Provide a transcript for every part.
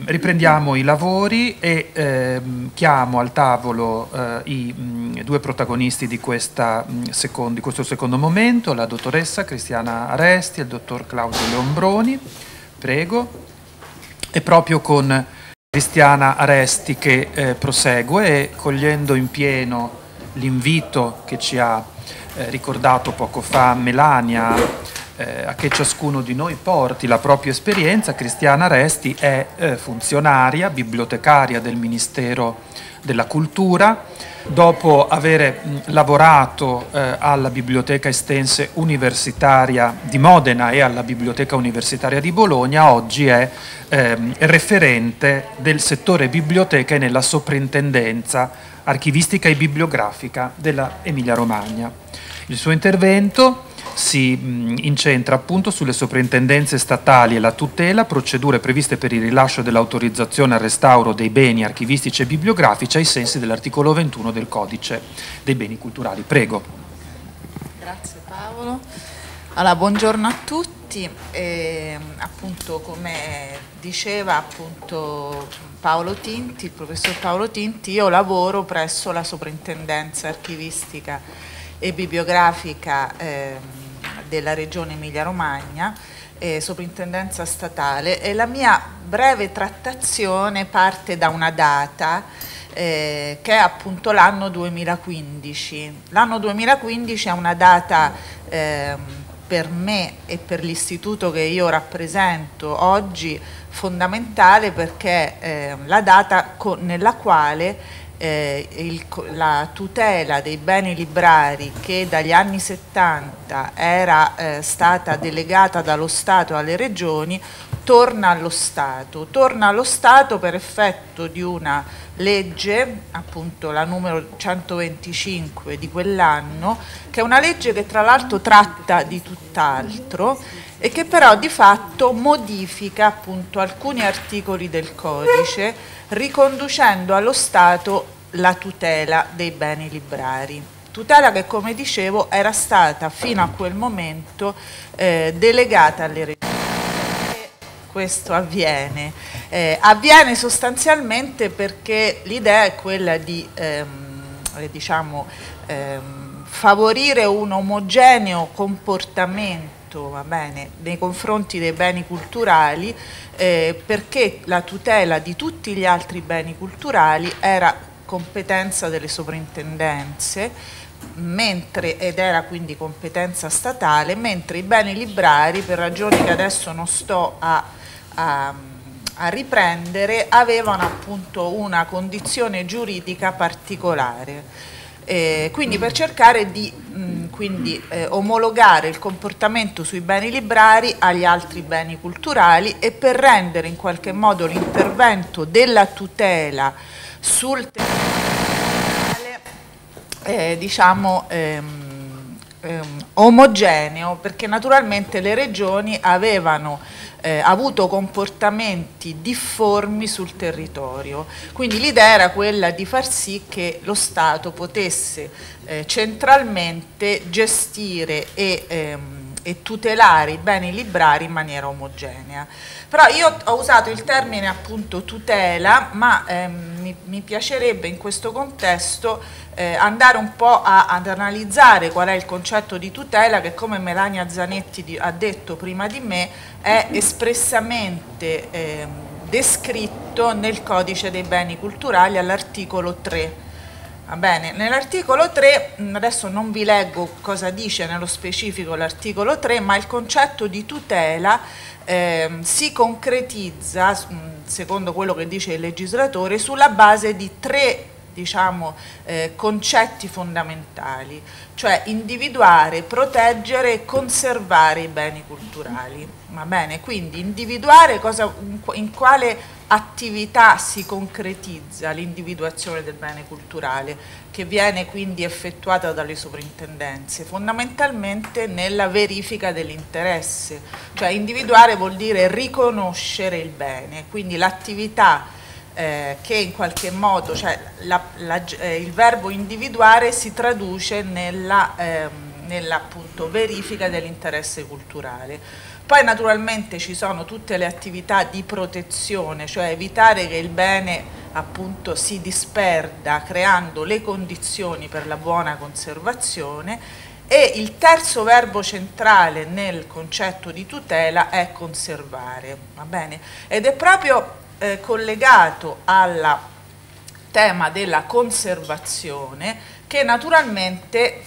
Riprendiamo i lavori e chiamo al tavolo i due protagonisti di questo secondo momento, la dottoressa Cristiana Aresti e il dottor Claudio Leombroni. Prego. E proprio con Cristiana Aresti che prosegue e cogliendo in pieno l'invito che ci ha ricordato poco fa Melania, a che ciascuno di noi porti la propria esperienza. Cristiana Aresti è funzionaria, bibliotecaria del Ministero della Cultura. Dopo aver lavorato alla Biblioteca Estense Universitaria di Modena e alla Biblioteca Universitaria di Bologna, oggi è referente del settore biblioteca e nella soprintendenza archivistica e bibliografica della Emilia-Romagna. Il suo intervento si incentra appunto sulle soprintendenze statali e la tutela, procedure previste per il rilascio dell'autorizzazione al restauro dei beni archivistici e bibliografici ai sensi dell'articolo 21 del Codice dei Beni Culturali. Prego. Grazie Paolo. Allora, buongiorno a tutti. Appunto, come diceva appunto Paolo Tinti, il professor Paolo Tinti, io lavoro presso la soprintendenza archivistica e bibliografica della regione Emilia-Romagna, soprintendenza statale, e la mia breve trattazione parte da una data che è appunto l'anno 2015. L'anno 2015 è una data per me e per l'istituto che io rappresento oggi fondamentale, perché è la data nella quale la tutela dei beni librari, che dagli anni 70 era stata delegata dallo Stato alle regioni, torna allo Stato. Torna allo Stato per effetto di una legge, appunto la numero 125 di quell'anno, che è una legge che tra l'altro tratta di tutt'altro e che però di fatto modifica appunto alcuni articoli del codice, riconducendo allo Stato la tutela dei beni librari. Tutela che, come dicevo, era stata fino a quel momento delegata alle regioni. Questo avviene? Avviene sostanzialmente perché l'idea è quella di favorire un omogeneo comportamento, va bene, nei confronti dei beni culturali, perché la tutela di tutti gli altri beni culturali era competenza delle soprintendenze, ed era quindi competenza statale, mentre i beni librari, per ragioni che adesso non sto a riprendere, avevano appunto una condizione giuridica particolare. Quindi per cercare di omologare il comportamento sui beni librari agli altri beni culturali e per rendere in qualche modo l'intervento della tutela sul omogeneo, perché naturalmente le regioni avevano avuto comportamenti difformi sul territorio. Quindi l'idea era quella di far sì che lo Stato potesse centralmente gestire e tutelare i beni librari in maniera omogenea. Però io ho usato il termine appunto tutela, ma mi piacerebbe in questo contesto andare un po' ad analizzare qual è il concetto di tutela, che, come Melania Zanetti ha detto prima di me, è espressamente descritto nel Codice dei Beni Culturali all'articolo 3. Va bene, nell'articolo 3, adesso non vi leggo cosa dice nello specifico l'articolo 3, ma il concetto di tutela si concretizza, secondo quello che dice il legislatore, sulla base di tre concetti fondamentali, cioè individuare, proteggere e conservare i beni culturali. Va bene? Quindi individuare in quale attività si concretizza l'individuazione del bene culturale, che viene quindi effettuata dalle soprintendenze, fondamentalmente nella verifica dell'interesse. Cioè individuare vuol dire riconoscere il bene, quindi l'attività che in qualche modo, cioè il verbo individuare si traduce nella appunto verifica dell'interesse culturale. Poi naturalmente ci sono tutte le attività di protezione, cioè evitare che il bene appunto si disperda creando le condizioni per la buona conservazione, e il terzo verbo centrale nel concetto di tutela è conservare, va bene? Ed è proprio collegato al tema della conservazione che naturalmente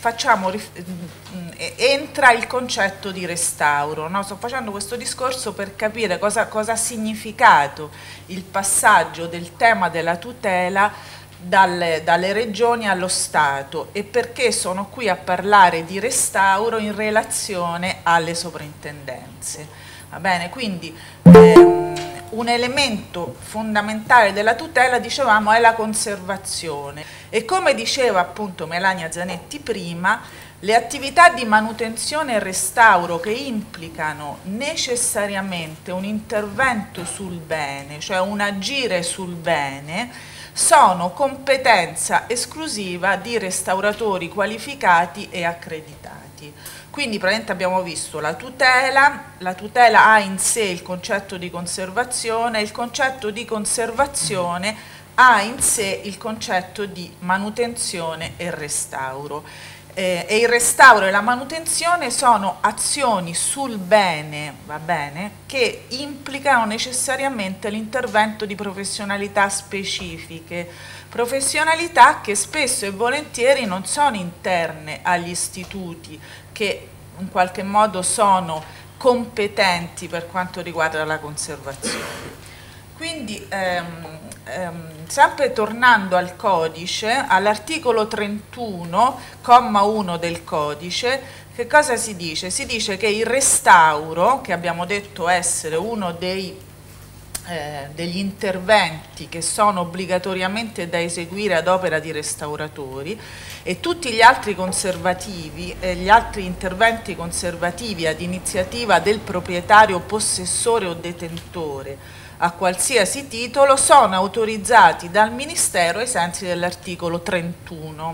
entra il concetto di restauro, no? Sto facendo questo discorso per capire cosa ha significato il passaggio del tema della tutela dalle regioni allo Stato e perché sono qui a parlare di restauro in relazione alle soprintendenze. Va bene? Quindi un elemento fondamentale della tutela, dicevamo, è la conservazione e come diceva appunto Melania Zanetti prima, le attività di manutenzione e restauro che implicano necessariamente un intervento sul bene, cioè un agire sul bene, sono competenza esclusiva di restauratori qualificati e accreditati. Quindi praticamente abbiamo visto la tutela ha in sé il concetto di conservazione, il concetto di conservazione ha in sé il concetto di manutenzione e restauro. E il restauro e la manutenzione sono azioni sul bene, va bene, che implicano necessariamente l'intervento di professionalità specifiche, professionalità che spesso e volentieri non sono interne agli istituti, che in qualche modo sono competenti per quanto riguarda la conservazione. Quindi sempre tornando al codice, all'articolo 31, comma 1 del codice, che cosa si dice? Si dice che il restauro, che abbiamo detto essere uno degli interventi che sono obbligatoriamente da eseguire ad opera di restauratori, e tutti gli altri conservativi, gli altri interventi conservativi ad iniziativa del proprietario, possessore o detentore a qualsiasi titolo, sono autorizzati dal Ministero ai sensi dell'articolo 31.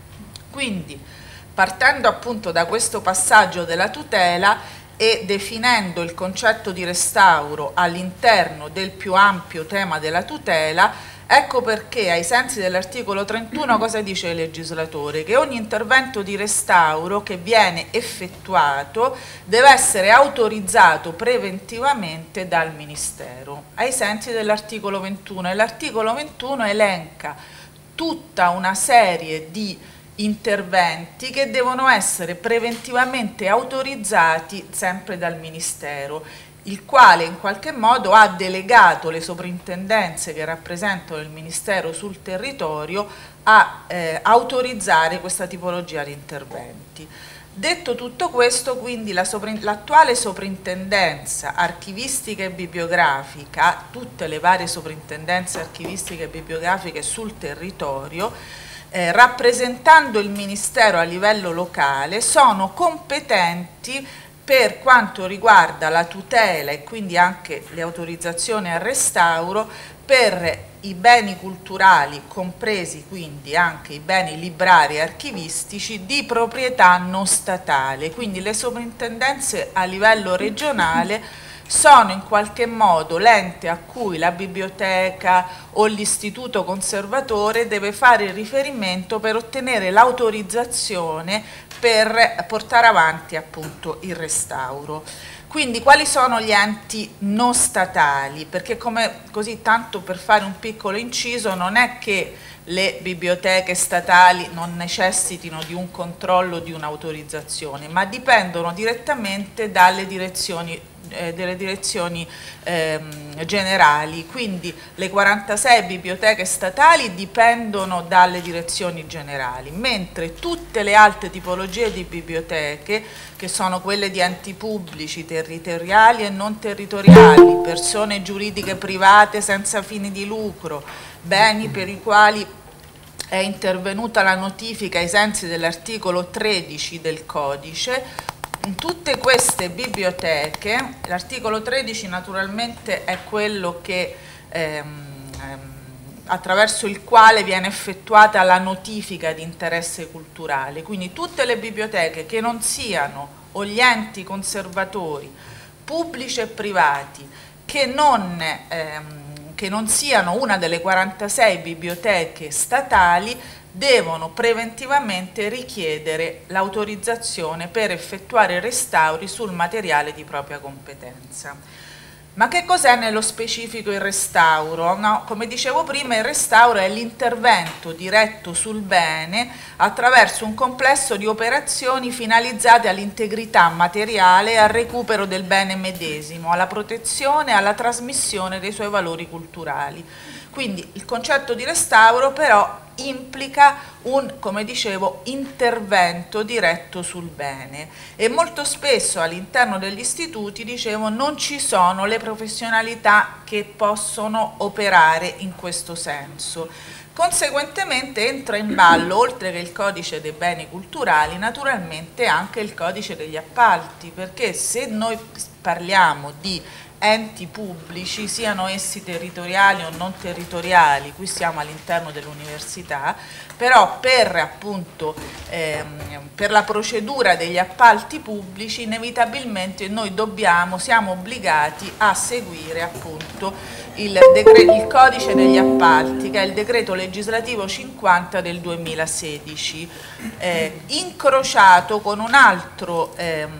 Quindi, partendo appunto da questo passaggio della tutela e definendo il concetto di restauro all'interno del più ampio tema della tutela, ecco perché ai sensi dell'articolo 31 cosa dice il legislatore? Che ogni intervento di restauro che viene effettuato deve essere autorizzato preventivamente dal Ministero, ai sensi dell'articolo 21, e l'articolo 21 elenca tutta una serie di interventi che devono essere preventivamente autorizzati sempre dal Ministero, il quale in qualche modo ha delegato le soprintendenze che rappresentano il Ministero sul territorio a autorizzare questa tipologia di interventi. Detto tutto questo, quindi l'attuale soprintendenza archivistica e bibliografica, tutte le varie soprintendenze archivistiche e bibliografiche sul territorio, rappresentando il Ministero a livello locale, sono competenti per quanto riguarda la tutela e quindi anche le autorizzazioni al restauro per i beni culturali, compresi quindi anche i beni librari e archivistici di proprietà non statale. Quindi le soprintendenze a livello regionale sono in qualche modo l'ente a cui la biblioteca o l'istituto conservatore deve fare riferimento per ottenere l'autorizzazione per portare avanti appunto il restauro. Quindi quali sono gli enti non statali? Perché così tanto per fare un piccolo inciso, non è che le biblioteche statali non necessitino di un controllo, di un'autorizzazione, ma dipendono direttamente dalle direzioni generali, quindi le 46 biblioteche statali dipendono dalle direzioni generali, mentre tutte le altre tipologie di biblioteche, che sono quelle di enti pubblici, territoriali e non territoriali, persone giuridiche private senza fini di lucro, beni per i quali è intervenuta la notifica ai sensi dell'articolo 13 del codice, in tutte queste biblioteche, l'articolo 13 naturalmente è quello che, attraverso il quale viene effettuata la notifica di interesse culturale, quindi tutte le biblioteche che non siano o gli enti conservatori pubblici e privati che non siano una delle 46 biblioteche statali devono preventivamente richiedere l'autorizzazione per effettuare restauri sul materiale di propria competenza. Ma che cos'è nello specifico il restauro? No, come dicevo prima, il restauro è l'intervento diretto sul bene attraverso un complesso di operazioni finalizzate all'integrità materiale e al recupero del bene medesimo, alla protezione e alla trasmissione dei suoi valori culturali. Quindi il concetto di restauro però implica un, come dicevo, intervento diretto sul bene e molto spesso all'interno degli istituti, dicevo, non ci sono le professionalità che possono operare in questo senso. Conseguentemente entra in ballo, oltre che il codice dei beni culturali, naturalmente anche il codice degli appalti, perché se noi parliamo di enti pubblici, siano essi territoriali o non territoriali, qui siamo all'interno dell'università, però per appunto per la procedura degli appalti pubblici inevitabilmente noi siamo obbligati a seguire appunto il codice degli appalti, che è il decreto legislativo 50 del 2016, incrociato con un altro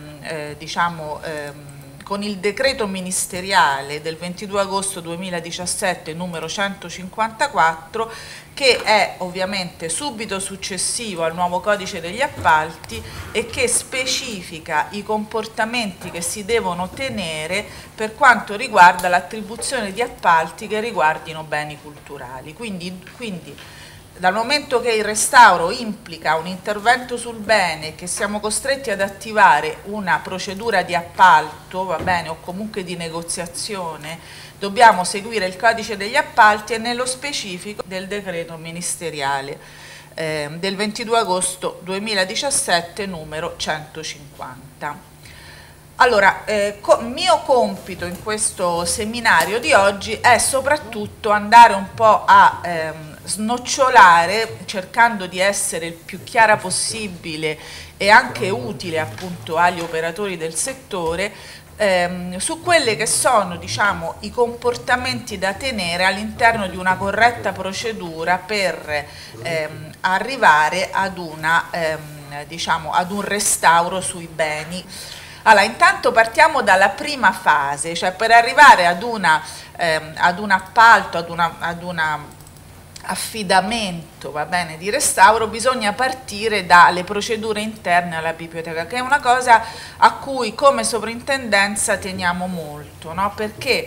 con il decreto ministeriale del 22 agosto 2017 numero 154, che è ovviamente subito successivo al nuovo codice degli appalti e che specifica i comportamenti che si devono tenere per quanto riguarda l'attribuzione di appalti che riguardino beni culturali. Quindi dal momento che il restauro implica un intervento sul bene, che siamo costretti ad attivare una procedura di appalto, va bene, o comunque di negoziazione, dobbiamo seguire il codice degli appalti e nello specifico del decreto ministeriale del 22 agosto 2017 numero 150. Allora, mio compito in questo seminario di oggi è soprattutto andare un po' a snocciolare, cercando di essere il più chiara possibile e anche utile appunto agli operatori del settore, su quelli che sono, diciamo, i comportamenti da tenere all'interno di una corretta procedura per arrivare ad ad un restauro sui beni. Allora, intanto partiamo dalla prima fase, cioè per arrivare ad un appalto, ad un affidamento, va bene, di restauro, bisogna partire dalle procedure interne alla biblioteca, che è una cosa a cui come sovrintendenza teniamo molto, no? Perché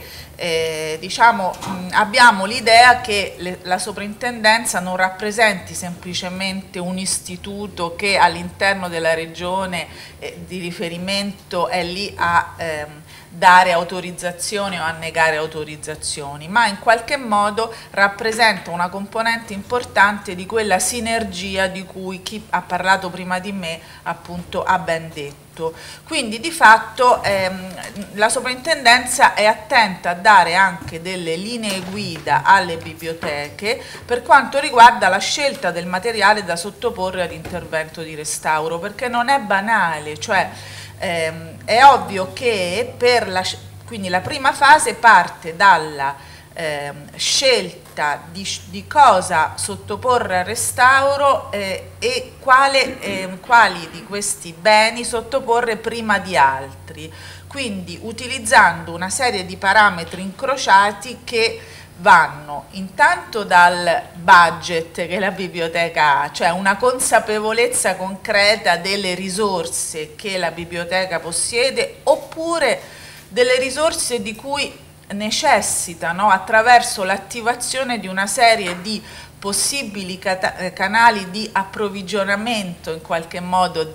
abbiamo l'idea che la sovrintendenza non rappresenti semplicemente un istituto che all'interno della regione di riferimento è lì a dare autorizzazioni o a negare autorizzazioni, ma in qualche modo rappresenta una componente importante di quella sinergia di cui chi ha parlato prima di me appunto ha ben detto. Quindi di fatto la sovrintendenza è attenta a dare anche delle linee guida alle biblioteche per quanto riguarda la scelta del materiale da sottoporre ad intervento di restauro, perché non è banale, cioè è ovvio che quindi la prima fase parte dalla scelta di cosa sottoporre al restauro e quali di questi beni sottoporre prima di altri, quindi utilizzando una serie di parametri incrociati che vanno intanto dal budget che la biblioteca ha, cioè una consapevolezza concreta delle risorse che la biblioteca possiede oppure delle risorse di cui necessita, no? Attraverso l'attivazione di una serie di possibili canali di approvvigionamento in qualche modo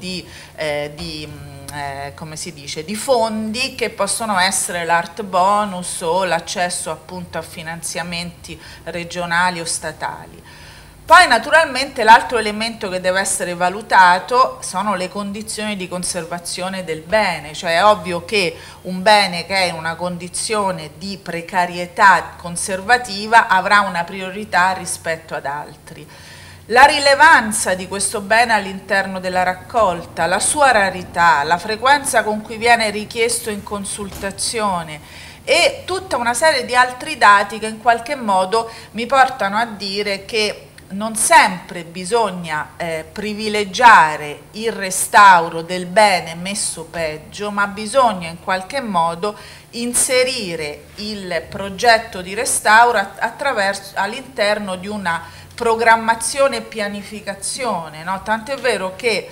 come si dice, di fondi che possono essere l'art bonus o l'accesso appunto a finanziamenti regionali o statali. Poi naturalmente l'altro elemento che deve essere valutato sono le condizioni di conservazione del bene, cioè è ovvio che un bene che è in una condizione di precarietà conservativa avrà una priorità rispetto ad altri. la rilevanza di questo bene all'interno della raccolta, la sua rarità, la frequenza con cui viene richiesto in consultazione e tutta una serie di altri dati che in qualche modo mi portano a dire che non sempre bisogna privilegiare il restauro del bene messo peggio, ma bisogna in qualche modo inserire il progetto di restauro all'interno di una programmazione e pianificazione, no? Tant'è vero che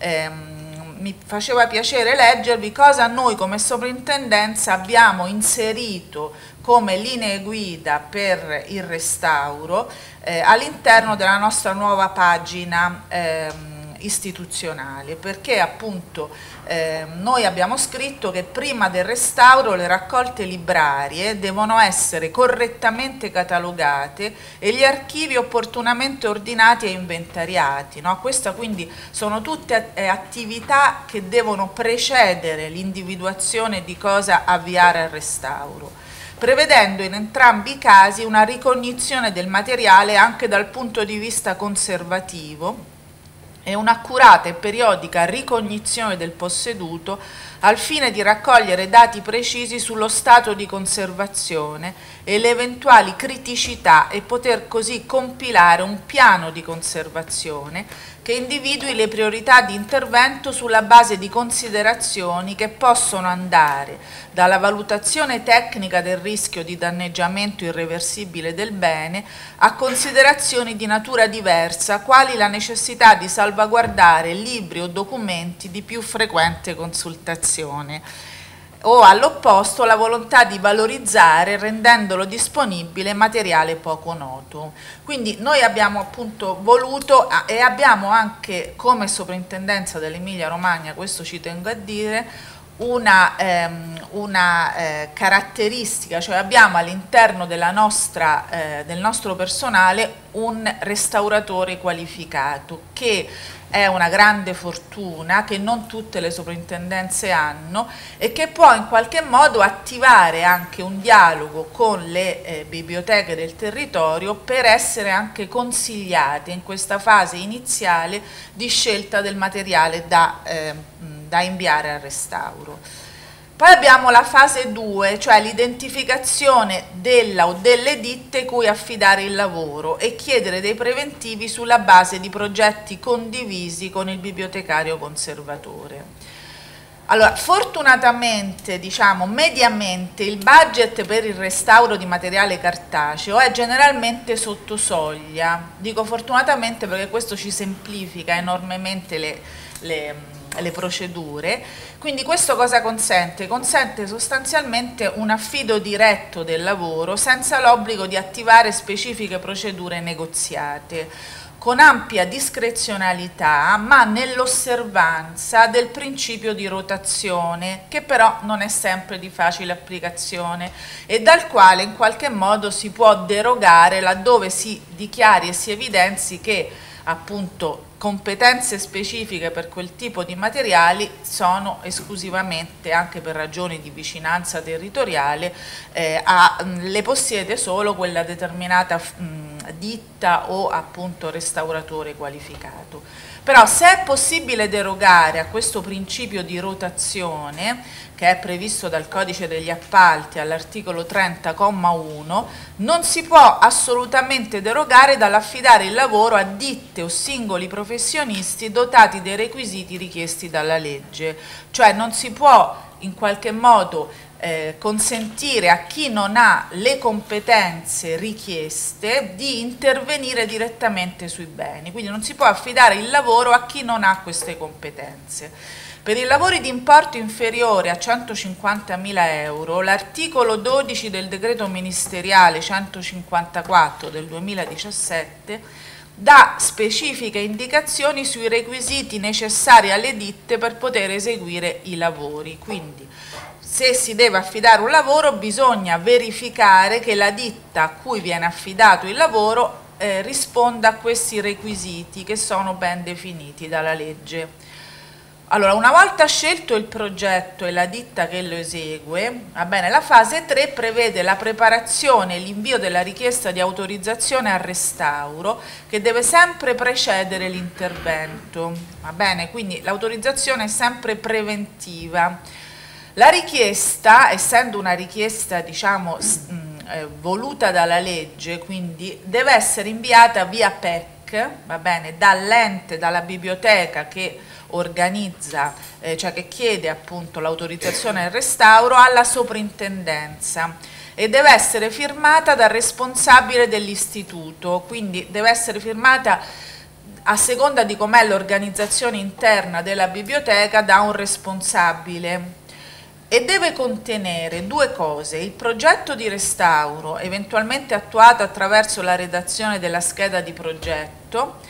mi faceva piacere leggervi cosa noi come soprintendenza abbiamo inserito come linee guida per il restauro all'interno della nostra nuova pagina istituzionale, perché appunto noi abbiamo scritto che prima del restauro le raccolte librarie devono essere correttamente catalogate e gli archivi opportunamente ordinati e inventariati, no? Questa quindi sono tutte attività che devono precedere l'individuazione di cosa avviare al restauro, prevedendo in entrambi i casi una ricognizione del materiale anche dal punto di vista conservativo e un'accurata e periodica ricognizione del posseduto al fine di raccogliere dati precisi sullo stato di conservazione e le eventuali criticità e poter così compilare un piano di conservazione che individui le priorità di intervento sulla base di considerazioni che possono andare dalla valutazione tecnica del rischio di danneggiamento irreversibile del bene a considerazioni di natura diversa, quali la necessità di salvaguardare libri o documenti di più frequente consultazione, o all'opposto la volontà di valorizzare rendendolo disponibile materiale poco noto. Quindi noi abbiamo appunto voluto e abbiamo anche come soprintendenza dell'Emilia Romagna, questo ci tengo a dire, una caratteristica, cioè abbiamo all'interno del nostro personale un restauratore qualificato che è una grande fortuna che non tutte le soprintendenze hanno e che può in qualche modo attivare anche un dialogo con le biblioteche del territorio per essere anche consigliate in questa fase iniziale di scelta del materiale da inviare al restauro. Poi abbiamo la fase 2, cioè l'identificazione della o delle ditte cui affidare il lavoro e chiedere dei preventivi sulla base di progetti condivisi con il bibliotecario conservatore. Allora, fortunatamente, diciamo, mediamente il budget per il restauro di materiale cartaceo è generalmente sotto soglia. Dico fortunatamente perché questo ci semplifica enormemente le procedure. Quindi questo cosa consente? Consente sostanzialmente un affido diretto del lavoro senza l'obbligo di attivare specifiche procedure negoziate, con ampia discrezionalità ma nell'osservanza del principio di rotazione, che però non è sempre di facile applicazione e dal quale in qualche modo si può derogare laddove si dichiari e si evidenzi che appunto competenze specifiche per quel tipo di materiali sono esclusivamente, anche per ragioni di vicinanza territoriale, le possiede solo quella determinata ditta o appunto restauratore qualificato. Però se è possibile derogare a questo principio di rotazione, che è previsto dal Codice degli Appalti all'articolo 30,1, non si può assolutamente derogare dall'affidare il lavoro a ditte o singoli professionisti dotati dei requisiti richiesti dalla legge. Cioè non si può in qualche modo consentire a chi non ha le competenze richieste di intervenire direttamente sui beni, quindi non si può affidare il lavoro a chi non ha queste competenze. Per i lavori di importo inferiore a 150.000 euro, l'articolo 12 del decreto ministeriale 154 del 2017 dà specifiche indicazioni sui requisiti necessari alle ditte per poter eseguire i lavori. Quindi se si deve affidare un lavoro bisogna verificare che la ditta a cui viene affidato il lavoro risponda a questi requisiti che sono ben definiti dalla legge. Allora, una volta scelto il progetto e la ditta che lo esegue, va bene, la fase 3 prevede la preparazione e l'invio della richiesta di autorizzazione al restauro, che deve sempre precedere l'intervento, va bene? Quindi l'autorizzazione è sempre preventiva. La richiesta, essendo una richiesta, diciamo, voluta dalla legge, quindi deve essere inviata via PEC, va bene, dall'ente, dalla biblioteca che organizza, cioè che chiede appunto l'autorizzazione al restauro alla soprintendenza e deve essere firmata dal responsabile dell'istituto, quindi deve essere firmata a seconda di com'è l'organizzazione interna della biblioteca da un responsabile e deve contenere due cose: il progetto di restauro, eventualmente attuato attraverso la redazione della scheda di progetto,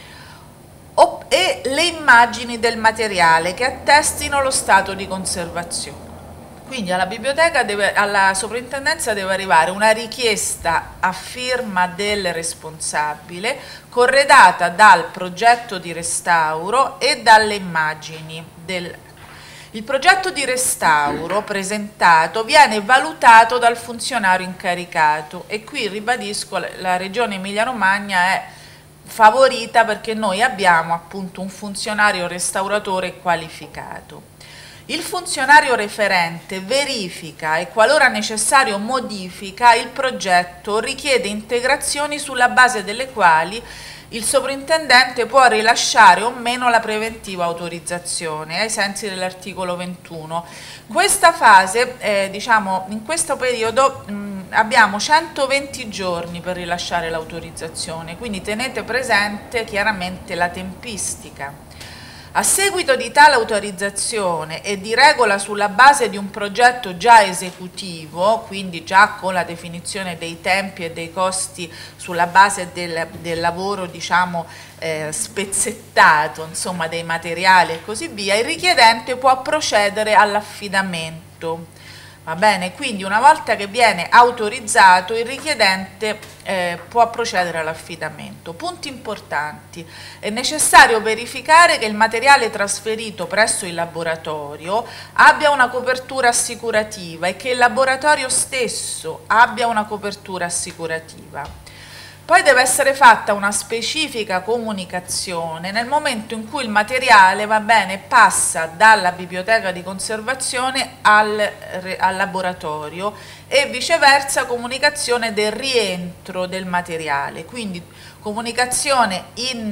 e le immagini del materiale che attestino lo stato di conservazione. Quindi alla biblioteca, alla soprintendenza deve arrivare una richiesta a firma del responsabile, corredata dal progetto di restauro e dalle immagini Il progetto di restauro presentato viene valutato dal funzionario incaricato e qui ribadisco, la Regione Emilia-Romagna è favorita perché noi abbiamo appunto un funzionario restauratore qualificato. Il funzionario referente verifica e qualora necessario modifica il progetto o richiede integrazioni sulla base delle quali il sovrintendente può rilasciare o meno la preventiva autorizzazione ai sensi dell'articolo 21. Questa fase, diciamo, in questo periodo abbiamo 120 giorni per rilasciare l'autorizzazione, quindi tenete presente chiaramente la tempistica. A seguito di tale autorizzazione e di regola sulla base di un progetto già esecutivo, quindi già con la definizione dei tempi e dei costi sulla base del lavoro, diciamo, spezzettato, insomma, dei materiali e così via, il richiedente può procedere all'affidamento. Va bene? Quindi una volta che viene autorizzato il richiedente può procedere all'affidamento. Punti importanti: è necessario verificare che il materiale trasferito presso il laboratorio abbia una copertura assicurativa e che il laboratorio stesso abbia una copertura assicurativa. Poi deve essere fatta una specifica comunicazione nel momento in cui il materiale, va bene, passa dalla biblioteca di conservazione al laboratorio e viceversa comunicazione del rientro del materiale, quindi comunicazione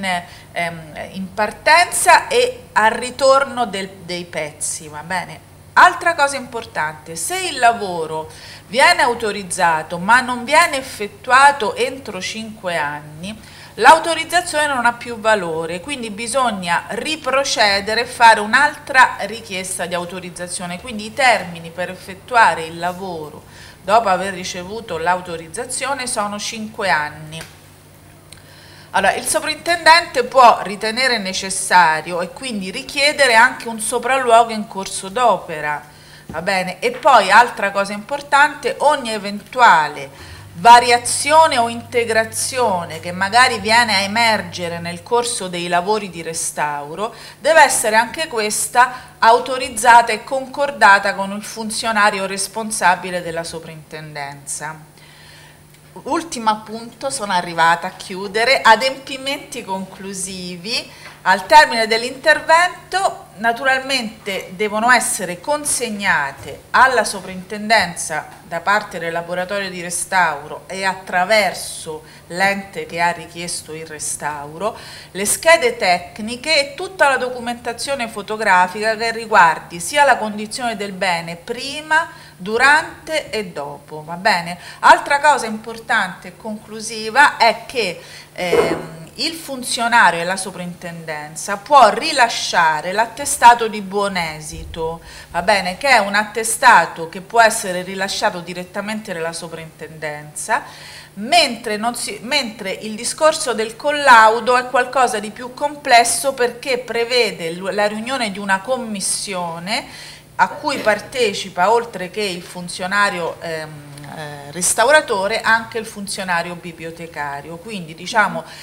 in partenza e al ritorno dei pezzi, va bene? Altra cosa importante: se il lavoro viene autorizzato ma non viene effettuato entro 5 anni, l'autorizzazione non ha più valore, quindi bisogna riprocedere e fare un'altra richiesta di autorizzazione. Quindi i termini per effettuare il lavoro dopo aver ricevuto l'autorizzazione sono 5 anni. Allora, il sovrintendente può ritenere necessario e quindi richiedere anche un sopralluogo in corso d'opera, va bene? E poi, altra cosa importante, ogni eventuale variazione o integrazione che magari viene a emergere nel corso dei lavori di restauro deve essere anche questa autorizzata e concordata con il funzionario responsabile della soprintendenza. Ultimo punto, sono arrivata a chiudere: adempimenti conclusivi. Al termine dell'intervento naturalmente devono essere consegnate alla soprintendenza da parte del laboratorio di restauro e attraverso l'ente che ha richiesto il restauro le schede tecniche e tutta la documentazione fotografica che riguardi sia la condizione del bene prima, durante e dopo, va bene? Altra cosa importante e conclusiva è che il funzionario e la soprintendenza può rilasciare l'attestato di buon esito, va bene? Che è un attestato che può essere rilasciato direttamente dalla soprintendenza, mentre il discorso del collaudo è qualcosa di più complesso perché prevede la riunione di una commissione a cui partecipa, oltre che il funzionario restauratore, anche il funzionario bibliotecario. Quindi, diciamo,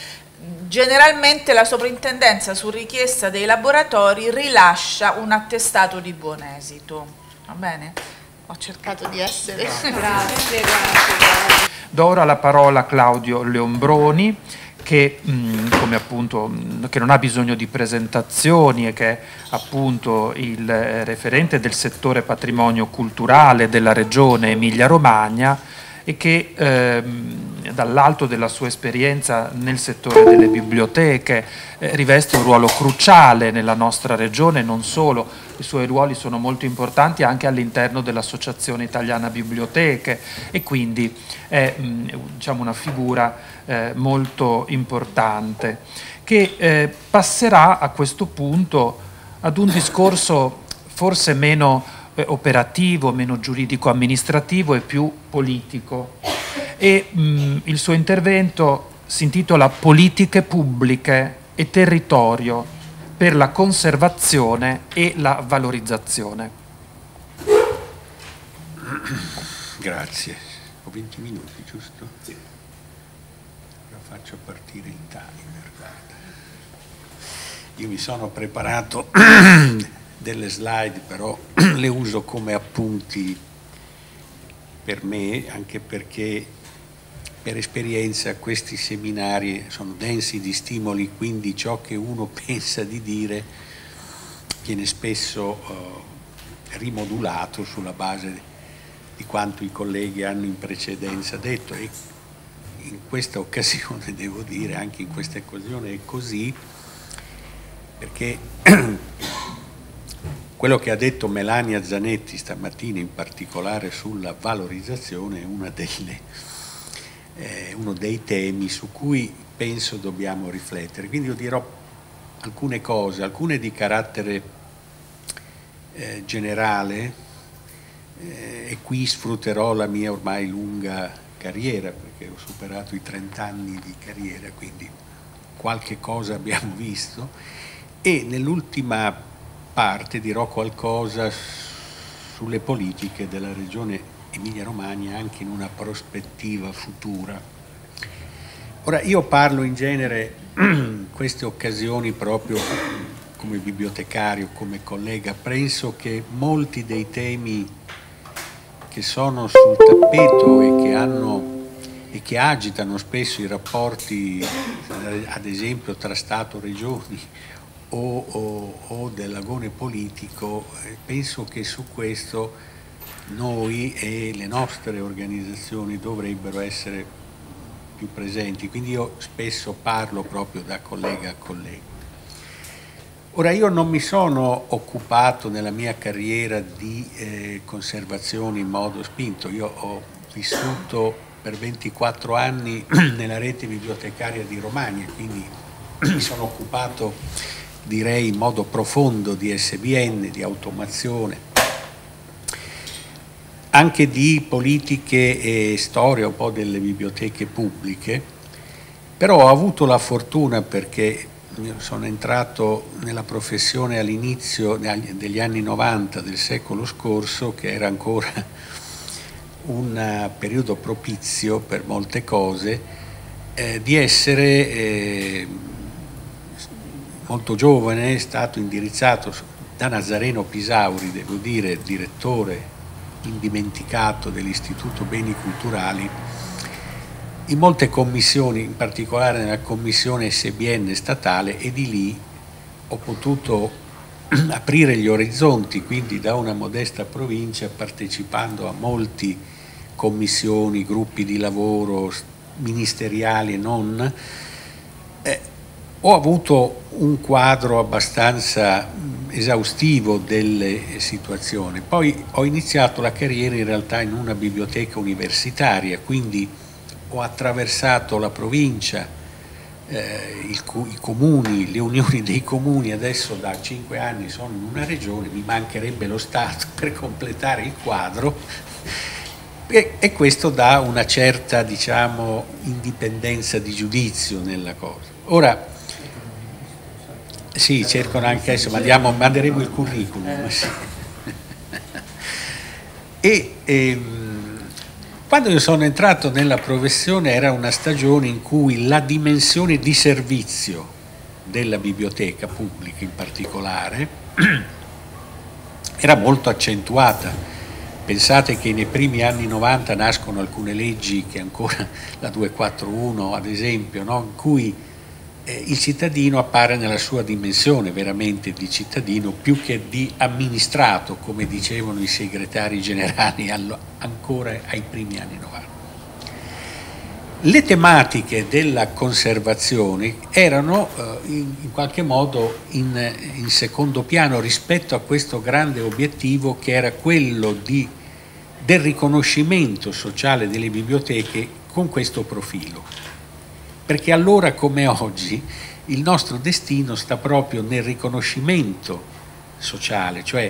generalmente la soprintendenza, su richiesta dei laboratori, rilascia un attestato di buon esito. Va bene? Ho cercato di essere... Grazie. Do ora la parola a Claudio Leombroni, che, come appunto, che non ha bisogno di presentazioni e che è appunto il referente del settore patrimonio culturale della regione Emilia-Romagna e che dall'alto della sua esperienza nel settore delle biblioteche riveste un ruolo cruciale nella nostra regione. Non solo, i suoi ruoli sono molto importanti anche all'interno dell'Associazione Italiana Biblioteche e quindi è diciamo, una figura molto importante che passerà a questo punto ad un discorso forse meno operativo, meno giuridico-amministrativo e più politico. E il suo intervento si intitola Politiche pubbliche e territorio per la conservazione e la valorizzazione. Grazie. Ho 20 minuti, giusto? Sì. Lo faccio partire il timer, guarda. Io mi sono preparato delle slide, però le uso come appunti per me, anche perché per esperienza questi seminari sono densi di stimoli, quindi ciò che uno pensa di dire viene spesso rimodulato sulla base di quanto i colleghi hanno in precedenza detto, e in questa occasione, devo dire, anche in questa occasione è così, perché quello che ha detto Melania Zanetti stamattina, in particolare sulla valorizzazione, è uno dei temi su cui penso dobbiamo riflettere. Quindi io dirò alcune cose, alcune di carattere generale, e qui sfrutterò la mia ormai lunga carriera, perché ho superato i 30 anni di carriera, quindi qualche cosa abbiamo visto, e nell'ultima parte dirò qualcosa sulle politiche della regione Emilia-Romagna anche in una prospettiva futura. Ora, io parlo in genere in queste occasioni proprio come bibliotecario, come collega. Penso che molti dei temi che sono sul tappeto e che agitano spesso i rapporti, ad esempio tra Stato e Regioni o dell'agone politico, penso che su questo noi e le nostre organizzazioni dovrebbero essere più presenti, quindi io spesso parlo proprio da collega a collega. Ora, io non mi sono occupato nella mia carriera di conservazione in modo spinto, io ho vissuto per 24 anni nella rete bibliotecaria di Romagna, quindi mi sono occupato, direi, in modo profondo di SBN, di automazione, anche di politiche e storia un po' delle biblioteche pubbliche, però ho avuto la fortuna, perché sono entrato nella professione all'inizio degli anni 90 del secolo scorso, che era ancora un periodo propizio per molte cose, di essere molto giovane, è stato indirizzato da Nazareno Pisauri, devo dire, direttore indimenticato dell'Istituto Beni Culturali, in molte commissioni, in particolare nella commissione SBN statale, e di lì ho potuto aprire gli orizzonti, quindi da una modesta provincia, partecipando a molti commissioni, gruppi di lavoro ministeriali e non, ho avuto un quadro abbastanza esaustivo delle situazioni. Poi ho iniziato la carriera in realtà in una biblioteca universitaria, quindi ho attraversato la provincia, i comuni, le unioni dei comuni. Adesso da 5 anni sono in una regione, mi mancherebbe lo Stato per completare il quadro, e questo dà una certa, diciamo, indipendenza di giudizio nella cosa. Ora, sì, cercano anche adesso, manderemo il curriculum. Sì. Quando io sono entrato nella professione era una stagione in cui la dimensione di servizio della biblioteca pubblica in particolare era molto accentuata. Pensate che nei primi anni 90 nascono alcune leggi, che ancora la 241 ad esempio, no? In cui il cittadino appare nella sua dimensione veramente di cittadino più che di amministrato, come dicevano i segretari generali ancora ai primi anni 90. Le tematiche della conservazione erano in qualche modo in secondo piano rispetto a questo grande obiettivo che era quello del riconoscimento sociale delle biblioteche con questo profilo. Perché allora come oggi il nostro destino sta proprio nel riconoscimento sociale, cioè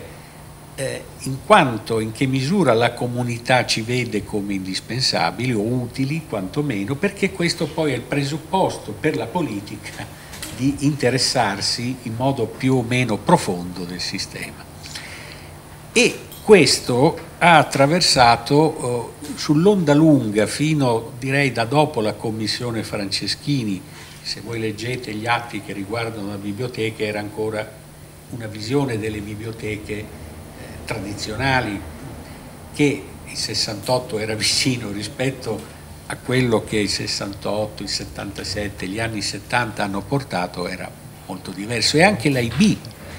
in che misura la comunità ci vede come indispensabili o utili quantomeno, perché questo poi è il presupposto per la politica di interessarsi in modo più o meno profondo del sistema. E questo ha attraversato sull'onda lunga fino, direi, da dopo la commissione Franceschini. Se voi leggete gli atti che riguardano la biblioteca, era ancora una visione delle biblioteche tradizionali, che il 68 era vicino rispetto a quello che il 68, il 77, gli anni 70 hanno portato, era molto diverso. E anche l'AIB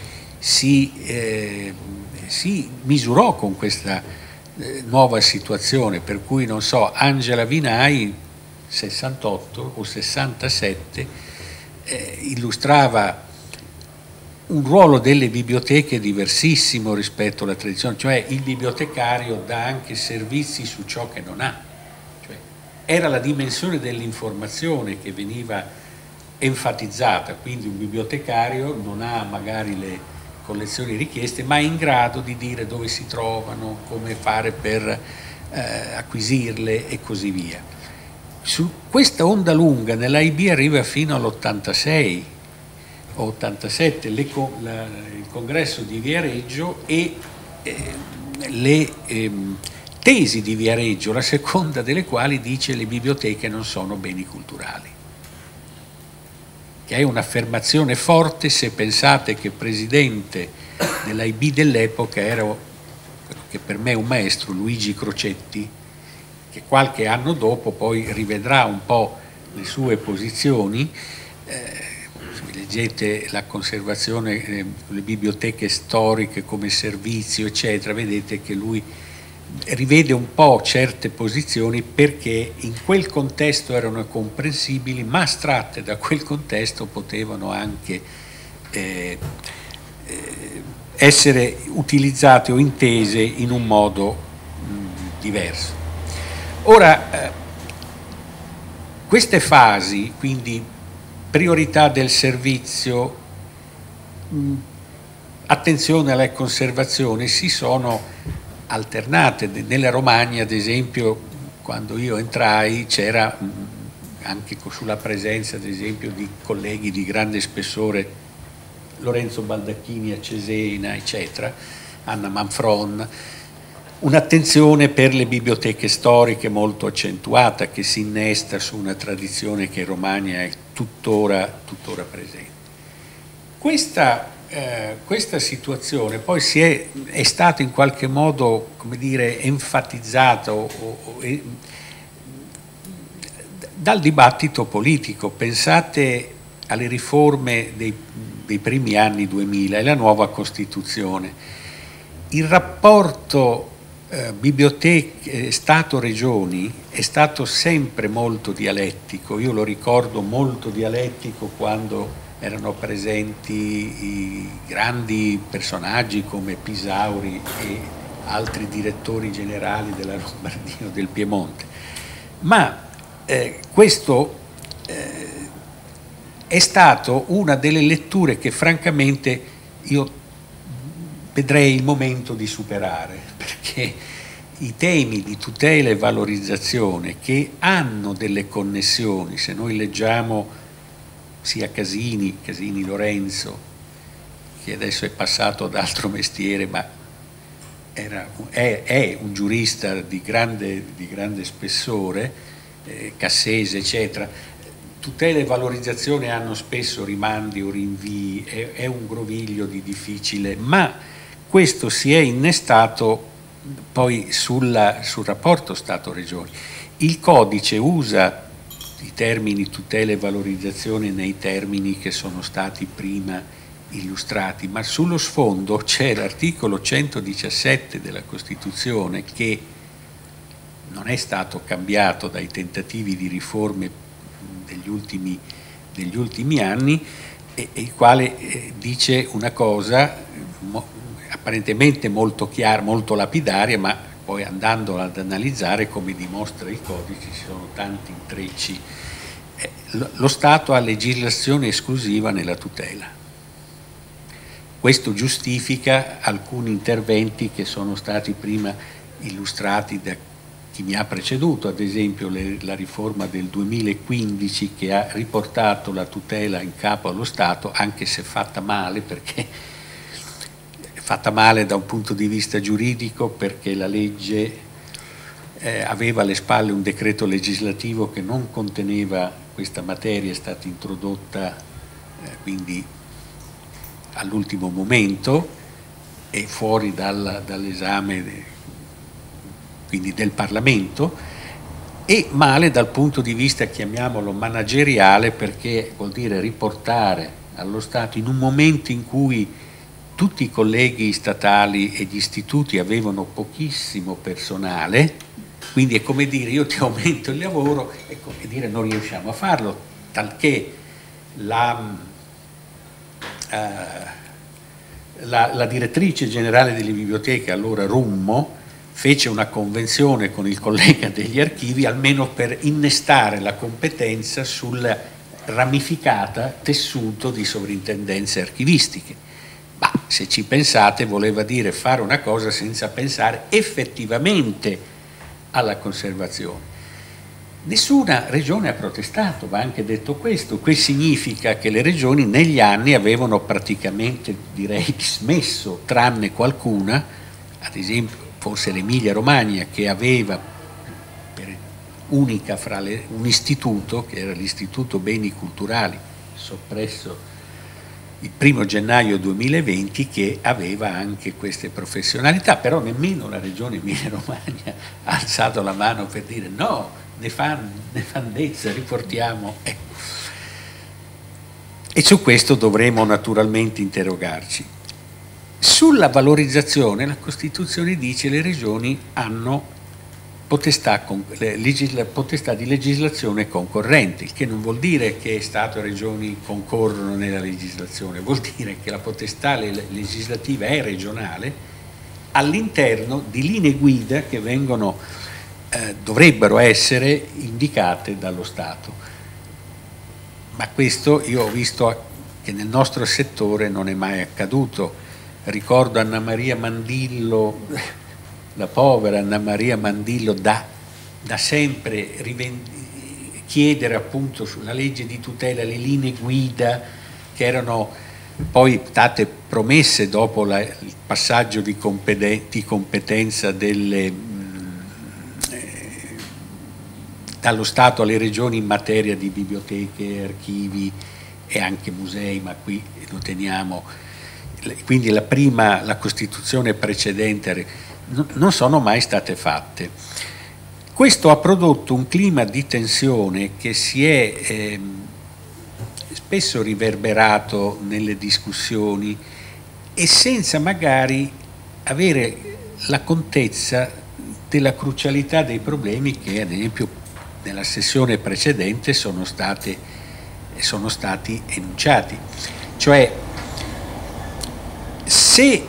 si misurò con questa nuova situazione, per cui non so, Angela Vinai 68 o 67 illustrava un ruolo delle biblioteche diversissimo rispetto alla tradizione, cioè il bibliotecario dà anche servizi su ciò che non ha, cioè, era la dimensione dell'informazione che veniva enfatizzata, quindi un bibliotecario non ha magari le collezioni richieste, ma è in grado di dire dove si trovano, come fare per acquisirle e così via. Su questa onda lunga nell'AIB arriva fino all'86 o 87 il congresso di Viareggio e le tesi di Viareggio, la seconda delle quali dice che le biblioteche non sono beni culturali, che è un'affermazione forte se pensate che presidente dell'AIB dell'epoca era, che per me è un maestro, Luigi Crocetti, che qualche anno dopo poi rivedrà un po' le sue posizioni. Leggete la conservazione, le biblioteche storiche come servizio, eccetera, vedete che lui rivede un po' certe posizioni perché in quel contesto erano comprensibili, ma astratte da quel contesto potevano anche essere utilizzate o intese in un modo diverso. Ora, queste fasi, quindi priorità del servizio, attenzione alla conservazione, si sono alternate. Nella Romagna, ad esempio, quando io entrai c'era anche sulla presenza, ad esempio, di colleghi di grande spessore, Lorenzo Baldacchini a Cesena, eccetera, Anna Manfron, un'attenzione per le biblioteche storiche molto accentuata che si innesta su una tradizione che in Romagna è tuttora presente. Questa situazione poi è stata in qualche modo, come dire, enfatizzata dal dibattito politico. Pensate alle riforme dei primi anni 2000 e la nuova Costituzione. Il rapporto biblioteche, Stato-Regioni è stato sempre molto dialettico. Io lo ricordo molto dialettico quando erano presenti i grandi personaggi come Pisauri e altri direttori generali della Lombardia o del Piemonte. Ma questo è stato una delle letture che francamente io vedrei il momento di superare, perché i temi di tutela e valorizzazione che hanno delle connessioni, se noi leggiamo sia Casini Lorenzo, che adesso è passato ad altro mestiere, ma è un giurista di grande spessore, Cassese, eccetera. Tutela e valorizzazione hanno spesso rimandi o rinvii, è un groviglio di difficile, ma questo si è innestato poi sul rapporto Stato-Regioni. Il codice usa i termini tutela e valorizzazione nei termini che sono stati prima illustrati, ma sullo sfondo c'è l'articolo 117 della Costituzione, che non è stato cambiato dai tentativi di riforme degli ultimi anni, e il quale dice una cosa apparentemente molto chiara, molto lapidaria, ma poi andando ad analizzare, come dimostra il codice, ci sono tanti intrecci. Lo Stato ha legislazione esclusiva nella tutela. Questo giustifica alcuni interventi che sono stati prima illustrati da chi mi ha preceduto, ad esempio la riforma del 2015, che ha riportato la tutela in capo allo Stato, anche se fatta male, perché fatta male da un punto di vista giuridico, perché la legge aveva alle spalle un decreto legislativo che non conteneva questa materia, è stata introdotta quindi all'ultimo momento e fuori dall'esame quindi del Parlamento, e male dal punto di vista, chiamiamolo, manageriale, perché vuol dire riportare allo Stato, in un momento in cui tutti i colleghi statali e gli istituti avevano pochissimo personale, quindi è come dire io ti aumento il lavoro, è come dire non riusciamo a farlo, talché la direttrice generale delle biblioteche, allora Rummo, fece una convenzione con il collega degli archivi almeno per innestare la competenza sul ramificata tessuto di sovrintendenze archivistiche. Ma se ci pensate, voleva dire fare una cosa senza pensare effettivamente alla conservazione. Nessuna regione ha protestato, va anche detto questo. Questo significa che le regioni negli anni avevano praticamente, direi, dismesso, tranne qualcuna, ad esempio forse l'Emilia-Romagna, che aveva unica fra un istituto, che era l'Istituto Beni Culturali, soppresso il 1° gennaio 2020, che aveva anche queste professionalità, però nemmeno la regione Emilia-Romagna ha alzato la mano per dire no, nefandezza, riportiamo. E su questo dovremo naturalmente interrogarci. Sulla valorizzazione la Costituzione dice che le regioni hanno potestà di legislazione concorrente, il che non vuol dire che Stato e Regioni concorrono nella legislazione, vuol dire che la potestà legislativa è regionale all'interno di linee guida che dovrebbero essere indicate dallo Stato. Ma questo io ho visto che nel nostro settore non è mai accaduto. Ricordo Anna Maria Mandillo, la povera Anna Maria Mandillo, da sempre chiedere appunto sulla legge di tutela le linee guida che erano poi state promesse dopo il passaggio di competenza dallo Stato alle regioni in materia di biblioteche, archivi e anche musei, ma qui lo teniamo. Quindi la Costituzione precedente non sono mai state fatte. Questo ha prodotto un clima di tensione che si è spesso riverberato nelle discussioni e senza magari avere la contezza della crucialità dei problemi che ad esempio nella sessione precedente sono stati enunciati. Cioè, se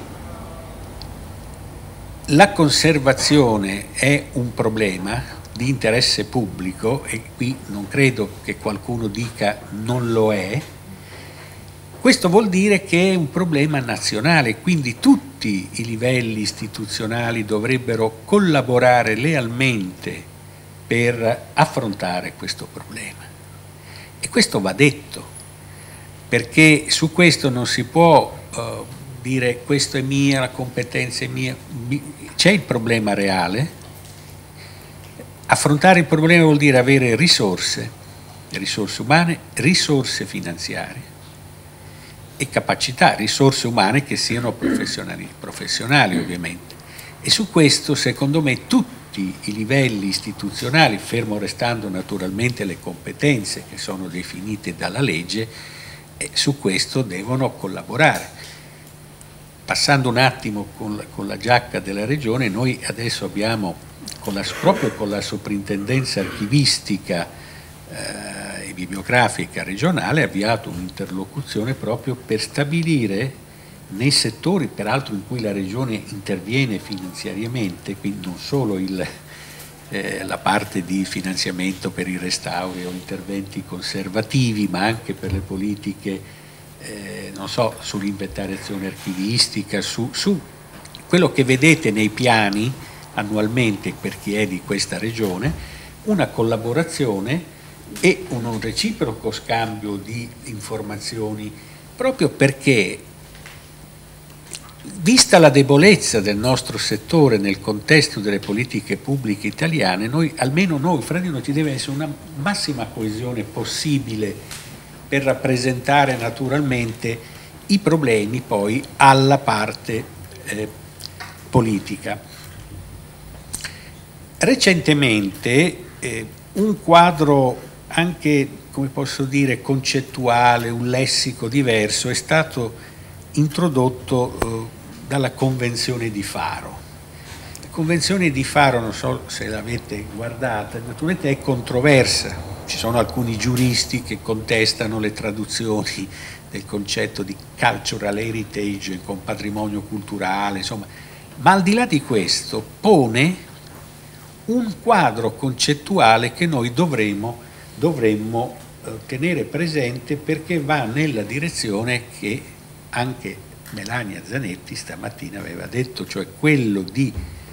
la conservazione è un problema di interesse pubblico, e qui non credo che qualcuno dica non lo è, questo vuol dire che è un problema nazionale, quindi tutti i livelli istituzionali dovrebbero collaborare lealmente per affrontare questo problema. E questo va detto, perché su questo non si può dire questo è mia, la competenza è mia. C'è il problema reale. Affrontare il problema vuol dire avere risorse umane, risorse finanziarie e capacità, risorse umane che siano professionali ovviamente. E su questo, secondo me, tutti i livelli istituzionali, fermo restando naturalmente le competenze che sono definite dalla legge, su questo devono collaborare. Passando un attimo con la giacca della Regione, noi adesso abbiamo, proprio con la soprintendenza archivistica e bibliografica regionale, avviato un'interlocuzione proprio per stabilire nei settori, peraltro in cui la Regione interviene finanziariamente, quindi non solo la parte di finanziamento per i restauri o interventi conservativi, ma anche per le politiche, non so, sull'inventariazione archivistica, su quello che vedete nei piani annualmente per chi è di questa Regione, una collaborazione e un reciproco scambio di informazioni, proprio perché, vista la debolezza del nostro settore nel contesto delle politiche pubbliche italiane, almeno noi fra di noi, ci deve essere una massima coesione possibile per rappresentare naturalmente i problemi poi alla parte politica. Recentemente un quadro anche, come posso dire, concettuale, un lessico diverso è stato introdotto dalla Convenzione di Faro. La Convenzione di Faro, non so se l'avete guardata, naturalmente è controversa. Ci sono alcuni giuristi che contestano le traduzioni del concetto di cultural heritage con patrimonio culturale, insomma, ma al di là di questo pone un quadro concettuale che noi dovremmo tenere presente, perché va nella direzione che anche Melania Zanetti stamattina aveva detto, cioè quello di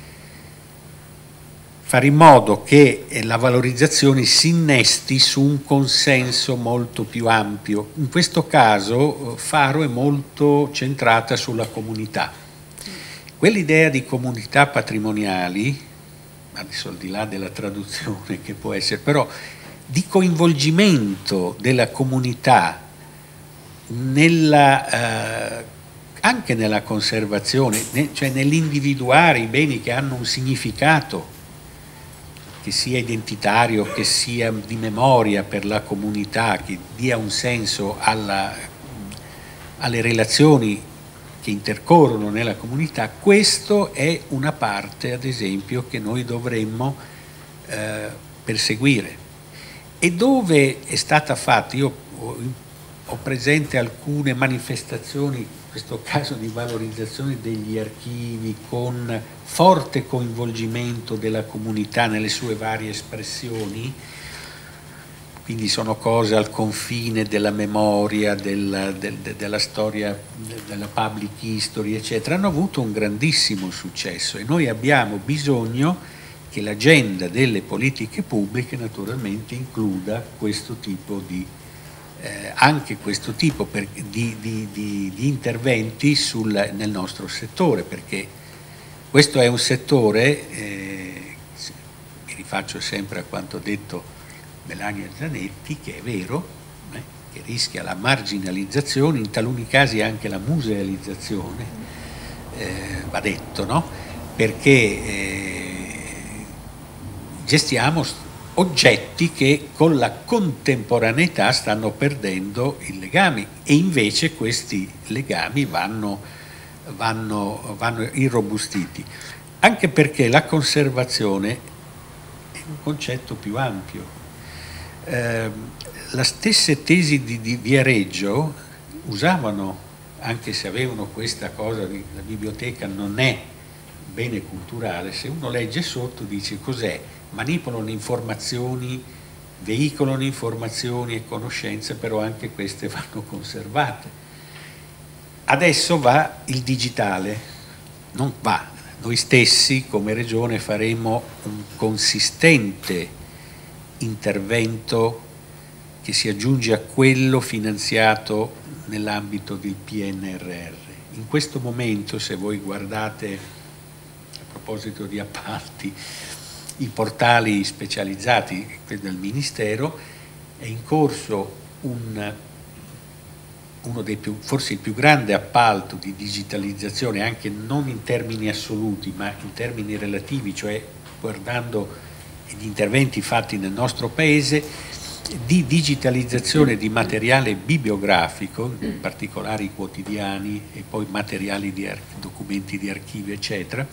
fare in modo che la valorizzazione si innesti su un consenso molto più ampio. In questo caso Faro è molto centrata sulla comunità. Quell'idea di comunità patrimoniali, adesso al di là della traduzione che può essere, però di coinvolgimento della comunità anche nella conservazione, cioè nell'individuare i beni che hanno un significato, che sia identitario, che sia di memoria per la comunità, che dia un senso alle relazioni che intercorrono nella comunità. Questo è una parte, ad esempio, che noi dovremmo perseguire. E dove è stata fatta, io ho presente alcune manifestazioni, in questo caso di valorizzazione degli archivi, con forte coinvolgimento della comunità nelle sue varie espressioni, quindi sono cose al confine della memoria, della storia, della public history, eccetera, hanno avuto un grandissimo successo e noi abbiamo bisogno che l'agenda delle politiche pubbliche naturalmente includa questo tipo di anche questo tipo di interventi nel nostro settore, perché questo è un settore, mi rifaccio sempre a quanto detto Melania Zanetti, che è vero, che rischia la marginalizzazione, in taluni casi anche la musealizzazione, va detto, no? Perché gestiamo oggetti che con la contemporaneità stanno perdendo il legame e invece questi legami vanno irrobustiti, anche perché la conservazione è un concetto più ampio. La stesse tesi di Viareggio usavano, anche se avevano questa cosa la biblioteca non è bene culturale, se uno legge sotto dice cos'è? Manipolano informazioni, veicolano informazioni e conoscenze, però anche queste vanno conservate. Adesso va il digitale, non va. Noi stessi come Regione faremo un consistente intervento che si aggiunge a quello finanziato nell'ambito del PNRR. in questo momento, se voi guardate, a proposito di appalti, i portali specializzati del Ministero, è in corso uno dei forse il più grande appalto di digitalizzazione, anche non in termini assoluti, ma in termini relativi, cioè guardando gli interventi fatti nel nostro Paese, di digitalizzazione di materiale bibliografico, in particolare i quotidiani e poi materiali di documenti di archivio, eccetera,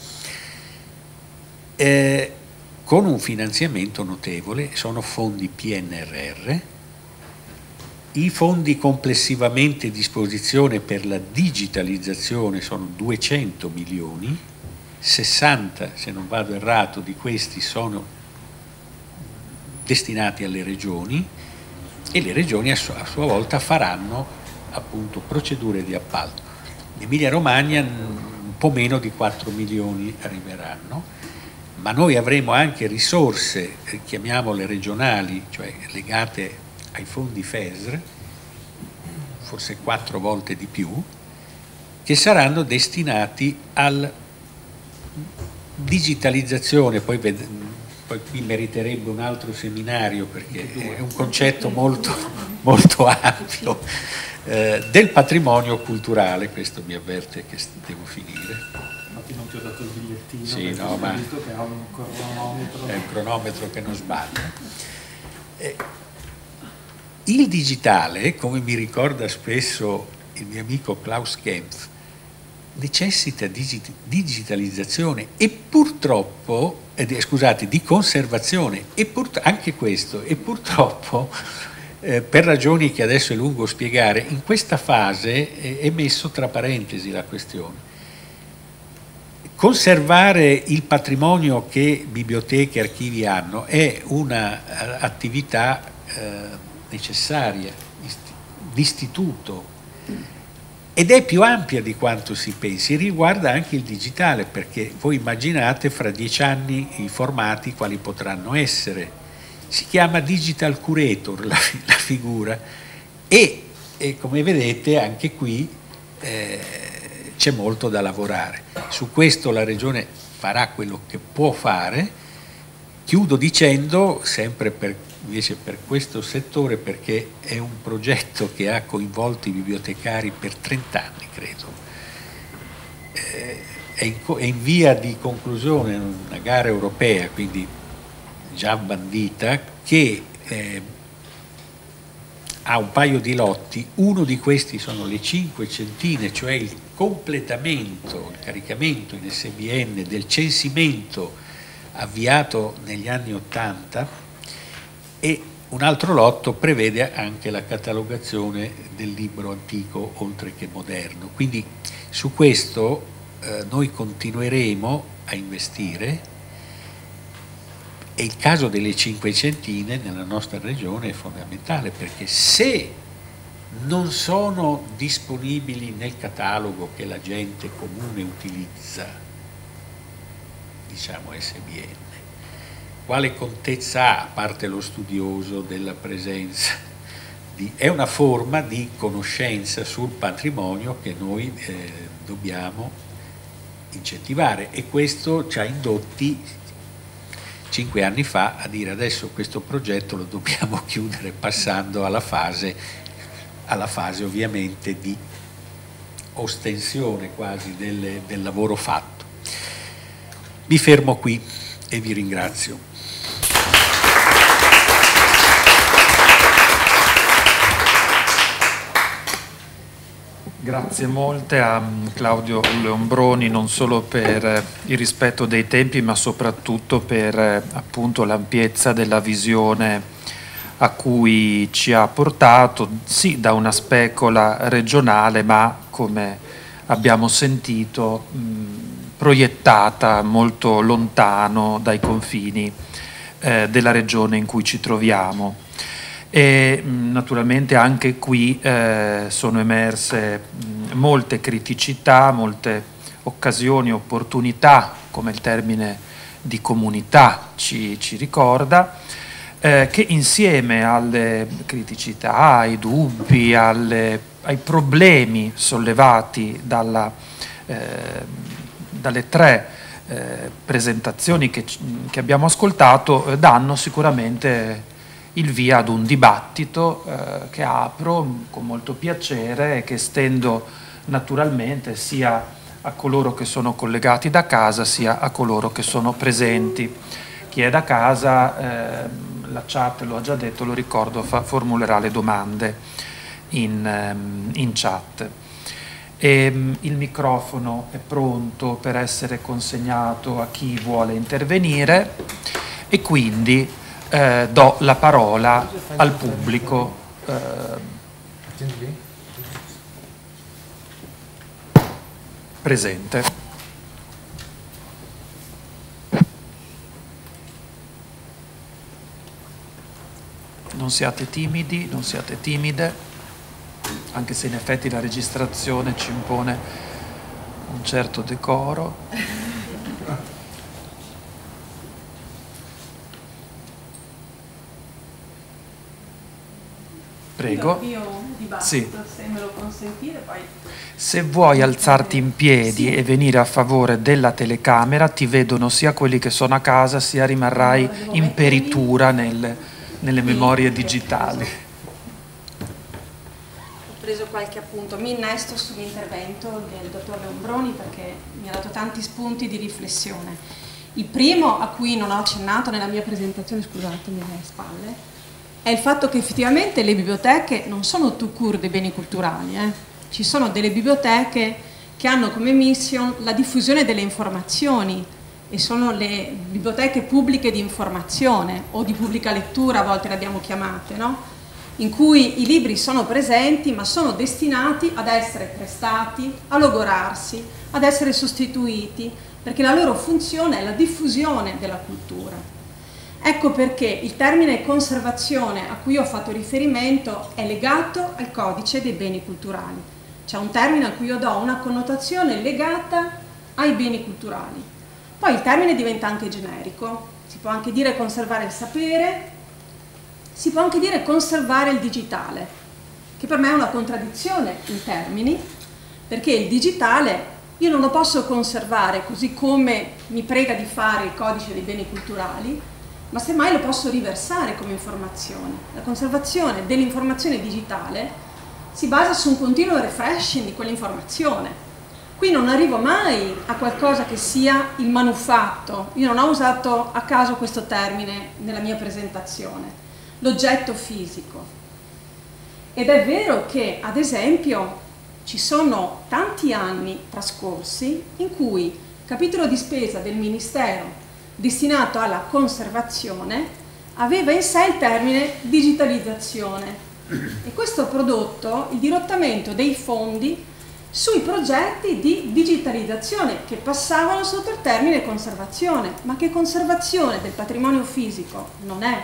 con un finanziamento notevole. Sono fondi PNRR. I fondi complessivamente a disposizione per la digitalizzazione sono 200 milioni, 60, se non vado errato, di questi sono destinati alle regioni, e le regioni a sua volta faranno appunto procedure di appalto. In Emilia-Romagna un po' meno di 4 milioni arriveranno, ma noi avremo anche risorse, chiamiamole regionali, cioè legate ai fondi FESR, forse 4 volte di più, che saranno destinati alla digitalizzazione. Poi qui meriterebbe un altro seminario, perché è un concetto molto, molto ampio, del patrimonio culturale. Questo mi avverte che devo finire. Infatti non ti ho dato il bigliettino, sì, no, ma visto che ha un cronometro. È un cronometro che non sbaglia. Il digitale, come mi ricorda spesso il mio amico Klaus Kempf, necessita di digitalizzazione e purtroppo, scusate, di conservazione, e anche questo, e purtroppo, per ragioni che adesso è lungo spiegare, in questa fase è messo tra parentesi la questione. Conservare il patrimonio che biblioteche e archivi hanno è un'attività necessaria, d'istituto, ed è più ampia di quanto si pensi, riguarda anche il digitale, perché voi immaginate fra 10 anni i formati quali potranno essere. Si chiama Digital Curator la figura, e come vedete anche qui c'è molto da lavorare. Su questo la Regione farà quello che può fare. Chiudo dicendo, sempre invece per questo settore, perché è un progetto che ha coinvolto i bibliotecari per 30 anni, credo. È in via di conclusione una gara europea, quindi già bandita, che ha un paio di lotti. Uno di questi sono le 5 centine, cioè il completamento, il caricamento in SBN del censimento avviato negli anni '80, e un altro lotto prevede anche la catalogazione del libro antico oltre che moderno. Quindi su questo noi continueremo a investire, e il caso delle 5 centine nella nostra regione è fondamentale, perché se non sono disponibili nel catalogo che la gente comune utilizza, diciamo SBN, quale contezza ha, a parte lo studioso della presenza? È una forma di conoscenza sul patrimonio che noi dobbiamo incentivare, e questo ci ha indotti 5 anni fa a dire: adesso questo progetto lo dobbiamo chiudere, passando alla fase ovviamente di ostensione quasi del lavoro fatto. Mi fermo qui e vi ringrazio. Grazie molte a Claudio Leombroni, non solo per il rispetto dei tempi, ma soprattutto per appunto l'ampiezza della visione a cui ci ha portato, sì, da una specola regionale, ma come abbiamo sentito proiettata molto lontano dai confini della regione in cui ci troviamo. E naturalmente anche qui sono emerse molte criticità, molte occasioni, opportunità, come il termine di comunità ci ricorda, che insieme alle criticità, ai dubbi, ai problemi sollevati dalle tre presentazioni che abbiamo ascoltato, danno sicuramente il via ad un dibattito che apro con molto piacere e che estendo naturalmente sia a coloro che sono collegati da casa sia a coloro che sono presenti. Chi è da casa, la chat lo ha già detto, lo ricordo, formulerà le domande in chat. Il microfono è pronto per essere consegnato a chi vuole intervenire e quindi do la parola al pubblico. Presente. Non siate timidi, non siate timide, anche se in effetti la registrazione ci impone un certo decoro. Prego. Sì. Se me lo consentite, poi... Se vuoi alzarti in piedi e venire a favore della telecamera, ti vedono sia quelli che sono a casa, sia rimarrai in peritura nelle memorie digitali. Ho preso qualche appunto, mi innesto sull'intervento del dottor Leombroni perché mi ha dato tanti spunti di riflessione. Il primo, a cui non ho accennato nella mia presentazione, scusatemi alle spalle, è il fatto che effettivamente le biblioteche non sono tout court dei beni culturali. Ci sono delle biblioteche che hanno come mission la diffusione delle informazioni e sono le biblioteche pubbliche di informazione o di pubblica lettura, a volte le abbiamo chiamate, no? In cui i libri sono presenti ma sono destinati ad essere prestati, a logorarsi, ad essere sostituiti, perché la loro funzione è la diffusione della cultura. Ecco perché il termine conservazione a cui ho fatto riferimento è legato al codice dei beni culturali. C'è un termine a cui io do una connotazione legata ai beni culturali. Poi il termine diventa anche generico, si può anche dire conservare il sapere, si può anche dire conservare il digitale, che per me è una contraddizione in termini, perché il digitale io non lo posso conservare così come mi prega di fare il codice dei beni culturali, ma semmai lo posso riversare come informazione. La conservazione dell'informazione digitale si basa su un continuo refreshing di quell'informazione. Qui non arrivo mai a qualcosa che sia il manufatto, io non ho usato a caso questo termine nella mia presentazione, l'oggetto fisico. Ed è vero che, ad esempio, ci sono tanti anni trascorsi in cui il capitolo di spesa del Ministero destinato alla conservazione aveva in sé il termine digitalizzazione e questo ha prodotto il dirottamento dei fondi sui progetti di digitalizzazione che passavano sotto il termine conservazione, ma che conservazione del patrimonio fisico non è.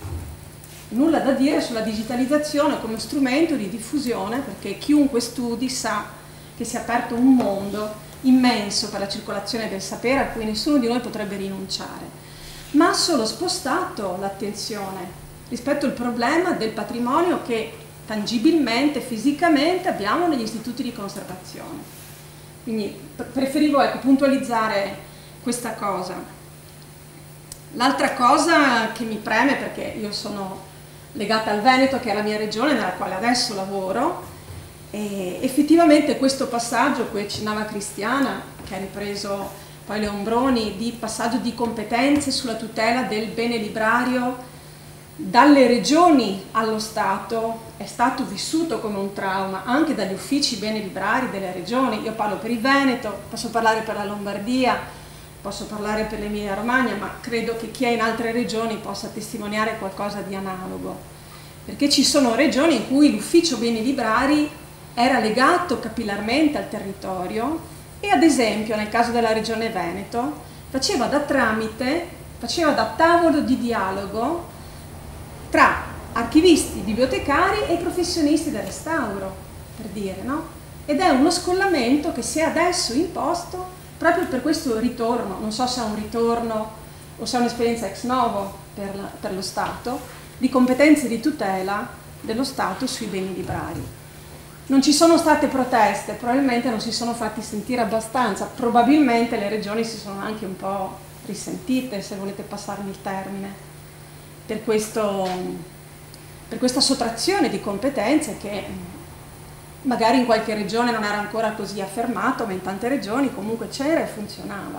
Nulla da dire sulla digitalizzazione come strumento di diffusione, perché chiunque studi sa che si è aperto un mondo immenso per la circolazione del sapere a cui nessuno di noi potrebbe rinunciare, ma ha solo spostato l'attenzione rispetto al problema del patrimonio che tangibilmente, fisicamente abbiamo negli istituti di conservazione. Quindi preferivo puntualizzare questa cosa. L'altra cosa che mi preme, perché io sono legata al Veneto, che è la mia regione nella quale adesso lavoro, e effettivamente questo passaggio a cui accennava Cristiana, che ha ripreso poi Leombroni, di passaggio di competenze sulla tutela del bene librario dalle regioni allo Stato, è stato vissuto come un trauma anche dagli uffici beni librari delle regioni. Io parlo per il Veneto, posso parlare per la Lombardia, posso parlare per l'Emilia Romagna, ma credo che chi è in altre regioni possa testimoniare qualcosa di analogo, perché ci sono regioni in cui l'ufficio beni librari era legato capillarmente al territorio e, ad esempio nel caso della regione Veneto, faceva da tramite, faceva da tavolo di dialogo tra archivisti, bibliotecari e professionisti del restauro, per dire, no? Ed è uno scollamento che si è adesso imposto proprio per questo ritorno, non so se è un ritorno o se è un'esperienza ex novo, per lo Stato, di competenze di tutela dello Stato sui beni librari. Non ci sono state proteste, probabilmente non si sono fatti sentire abbastanza, probabilmente le regioni si sono anche un po' risentite, se volete passarmi il termine, per questa sottrazione di competenze che magari in qualche regione non era ancora così affermato, ma in tante regioni comunque c'era e funzionava.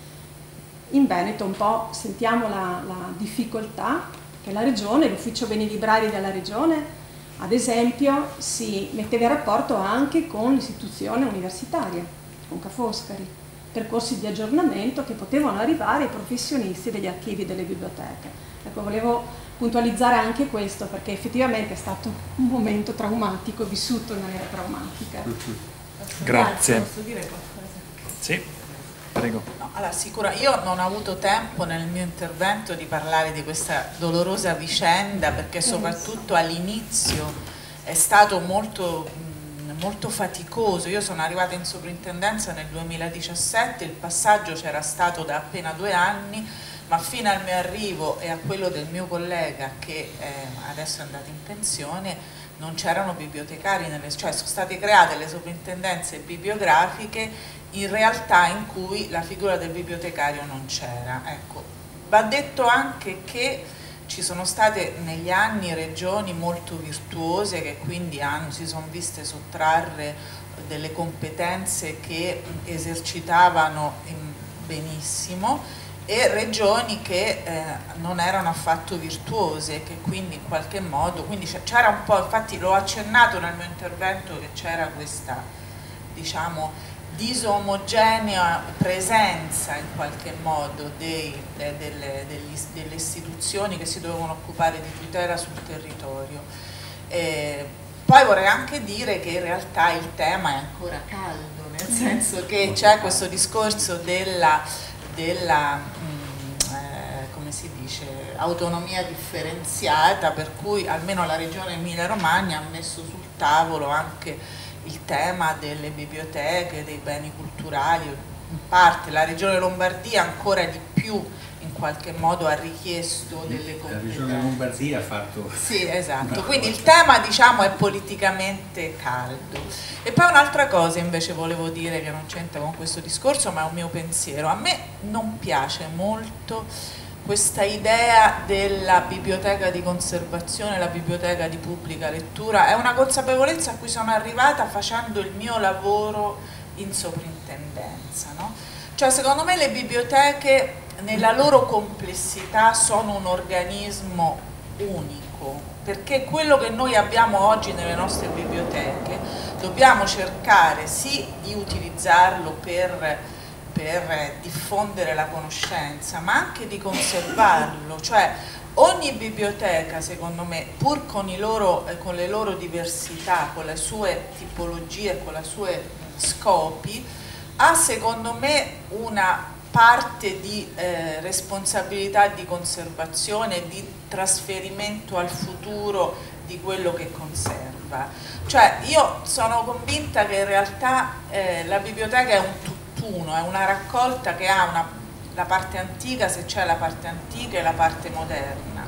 In Veneto un po' sentiamo la difficoltà che la regione, l'ufficio beni librari della regione, ad esempio, si metteva in rapporto anche con l'istituzione universitaria, con Ca' Foscari, percorsi di aggiornamento che potevano arrivare ai professionisti degli archivi e delle biblioteche. Ecco, volevo puntualizzare anche questo perché effettivamente è stato un momento traumatico, vissuto in maniera traumatica. Grazie. Posso dire qualcosa? Sì, prego. No, allora, io non ho avuto tempo nel mio intervento di parlare di questa dolorosa vicenda perché soprattutto all'inizio è stato molto faticoso. Io sono arrivata in soprintendenza nel 2017, il passaggio c'era stato da appena 2 anni, ma fino al mio arrivo e a quello del mio collega che adesso è andato in pensione non c'erano bibliotecari, cioè sono state create le soprintendenze bibliografiche in realtà in cui la figura del bibliotecario non c'era. Ecco, va detto anche che ci sono state negli anni regioni molto virtuose che quindi si sono viste sottrarre delle competenze che esercitavano benissimo e regioni che non erano affatto virtuose, che quindi in qualche modo, quindi c'era un po', infatti l'ho accennato nel mio intervento che c'era questa, diciamo, disomogenea presenza in qualche modo delle istituzioni che si dovevano occupare di tutela sul territorio. Poi vorrei anche dire che in realtà il tema è ancora caldo, nel senso che c'è questo discorso come si dice, autonomia differenziata, per cui almeno la regione Emilia-Romagna ha messo sul tavolo anche il tema delle biblioteche, dei beni culturali, in parte la regione Lombardia ancora di più in qualche modo ha richiesto delle competenze. La regione Lombardia ha fatto... Sì, esatto, quindi il tema diciamo è politicamente caldo. E poi un'altra cosa invece volevo dire che non c'entra con questo discorso ma è un mio pensiero, a me non piace molto questa idea della biblioteca di conservazione, la biblioteca di pubblica lettura, è una consapevolezza a cui sono arrivata facendo il mio lavoro in soprintendenza, no? Cioè secondo me le biblioteche nella loro complessità sono un organismo unico, perché quello che noi abbiamo oggi nelle nostre biblioteche dobbiamo cercare sì di utilizzarlo per diffondere la conoscenza, ma anche di conservarlo, cioè ogni biblioteca secondo me, pur con le loro diversità, con le sue tipologie, con i suoi scopi, ha secondo me una parte di responsabilità di conservazione, di trasferimento al futuro di quello che conserva. Cioè io sono convinta che in realtà la biblioteca è un tutt'uno, è una raccolta che ha la parte antica, se c'è la parte antica, e la parte moderna.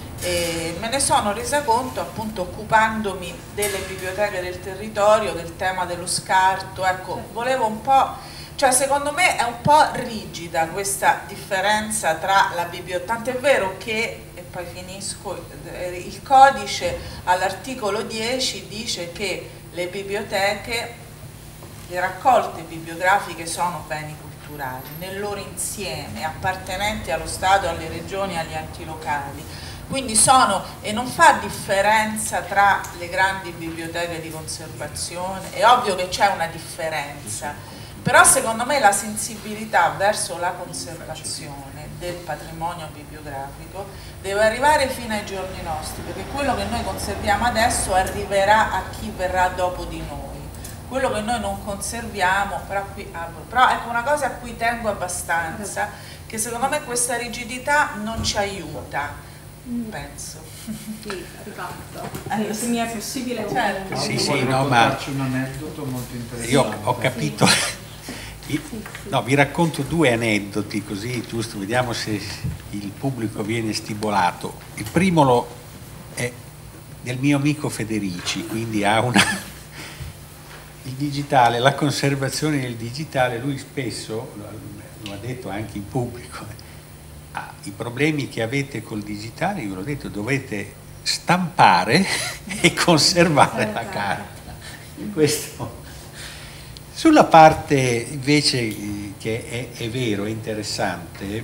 E me ne sono resa conto appunto occupandomi delle biblioteche del territorio, del tema dello scarto. Ecco, volevo un po', cioè secondo me è un po' rigida questa differenza tra la biblioteca, tant'è vero che, e poi finisco, il codice all'articolo 10 dice che le biblioteche, le raccolte bibliografiche sono beni culturali nel loro insieme, appartenenti allo Stato, alle regioni, agli enti locali. Quindi sono, e non fa differenza tra le grandi biblioteche di conservazione, è ovvio che c'è una differenza, però secondo me la sensibilità verso la conservazione del patrimonio bibliografico deve arrivare fino ai giorni nostri, perché quello che noi conserviamo adesso arriverà a chi verrà dopo di noi. Quello che noi non conserviamo, però ecco una cosa a cui tengo abbastanza, che secondo me questa rigidità non ci aiuta. Penso. Sì, riparto. Se mi è possibile. Certo. Sì, Volevo no, ma raccontarci un aneddoto molto interessante. io ho capito, No, vi racconto due aneddoti così, giusto, vediamo se il pubblico viene stimolato. Il primo è del mio amico Federici, quindi ha una... il digitale, la conservazione del digitale, lui spesso, lo ha detto anche in pubblico, i problemi che avete col digitale, io l'ho detto, dovete stampare e conservare la carta. Questo. Sulla parte invece che è vero, è interessante,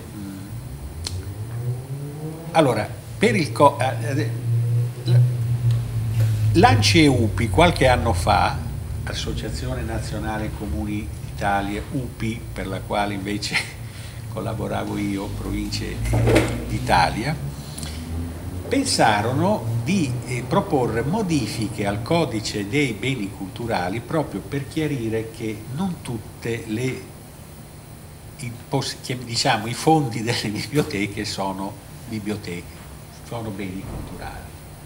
allora, per il l'ANCI e UPI qualche anno fa, Associazione Nazionale Comuni d'Italia, UPI, per la quale invece collaboravo io, Province d'Italia, pensarono di proporre modifiche al codice dei beni culturali proprio per chiarire che non tutte diciamo, i fondi delle biblioteche sono biblioteche, sono beni culturali.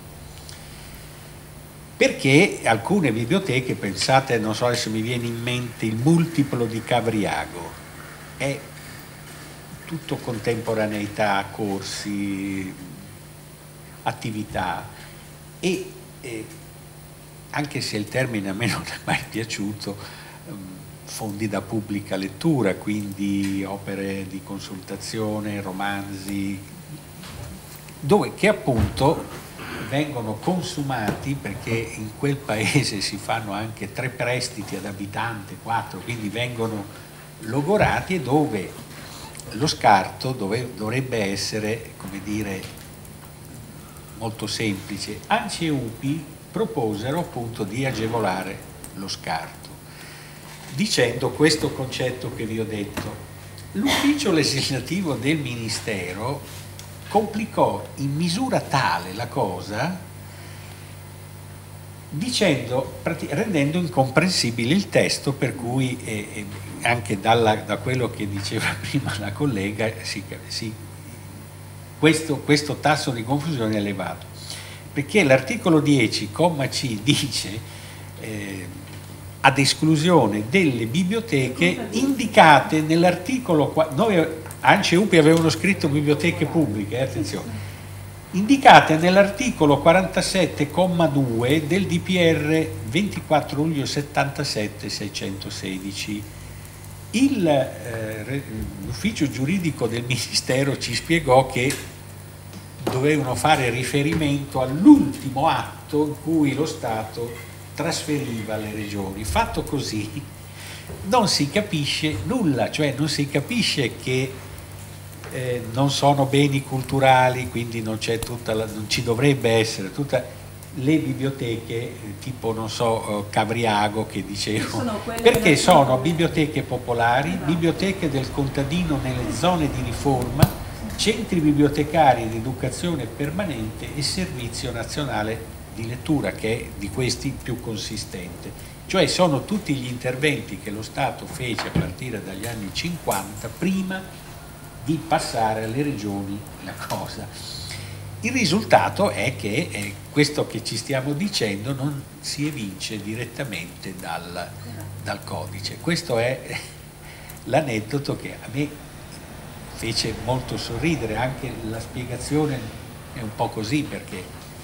Perché alcune biblioteche, pensate, non so, adesso mi viene in mente il multiplo di Cavriago, è tutto contemporaneità, corsi, attività e anche se il termine a me non è mai piaciuto, fondi da pubblica lettura, quindi opere di consultazione, romanzi, che appunto vengono consumati perché in quel paese si fanno anche 3 prestiti ad abitante, 4, quindi vengono logorati, e dove lo scarto dovrebbe essere, come dire, molto semplice. ANCI e UPI proposero appunto di agevolare lo scarto, dicendo questo concetto che vi ho detto. L'ufficio legislativo del Ministero complicò in misura tale la cosa, rendendo incomprensibile il testo, per cui anche da quello che diceva prima la collega questo tasso di confusione è elevato, perché l'articolo 10, comma C, dice ad esclusione delle biblioteche indicate nell'articolo, noi ANCI e UPI avevano scritto biblioteche pubbliche, attenzione, indicate nell'articolo 47,2 del DPR 24 luglio 77 616. L'ufficio giuridico del Ministero ci spiegò che dovevano fare riferimento all'ultimo atto in cui lo Stato trasferiva alle regioni. Fatto così non si capisce nulla, cioè non si capisce che non sono beni culturali, quindi non ci dovrebbe essere tutta le biblioteche tipo, non so, Cavriago, che dicevo, perché sono biblioteche popolari, biblioteche del contadino nelle zone di riforma, centri bibliotecari di educazione permanente e servizio nazionale di lettura, che è di questi più consistente. Cioè sono tutti gli interventi che lo Stato fece a partire dagli anni 50 prima di passare alle regioni la cosa. Il risultato è che questo che ci stiamo dicendo non si evince direttamente dal codice. Questo è l'aneddoto che a me fece molto sorridere, anche la spiegazione è un po' così, perché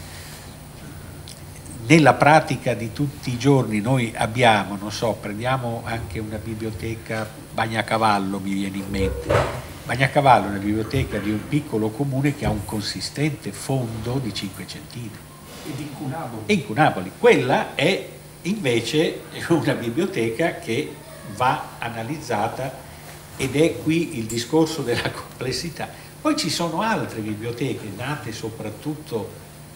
nella pratica di tutti i giorni noi abbiamo, non so, prendiamo anche una biblioteca, Bagnacavallo mi viene in mente. Bagnacavallo è una biblioteca di un piccolo comune che ha un consistente fondo di 5 centine. E in Cunaboli. Quella è invece una biblioteca che va analizzata, ed è qui il discorso della complessità. Poi ci sono altre biblioteche nate soprattutto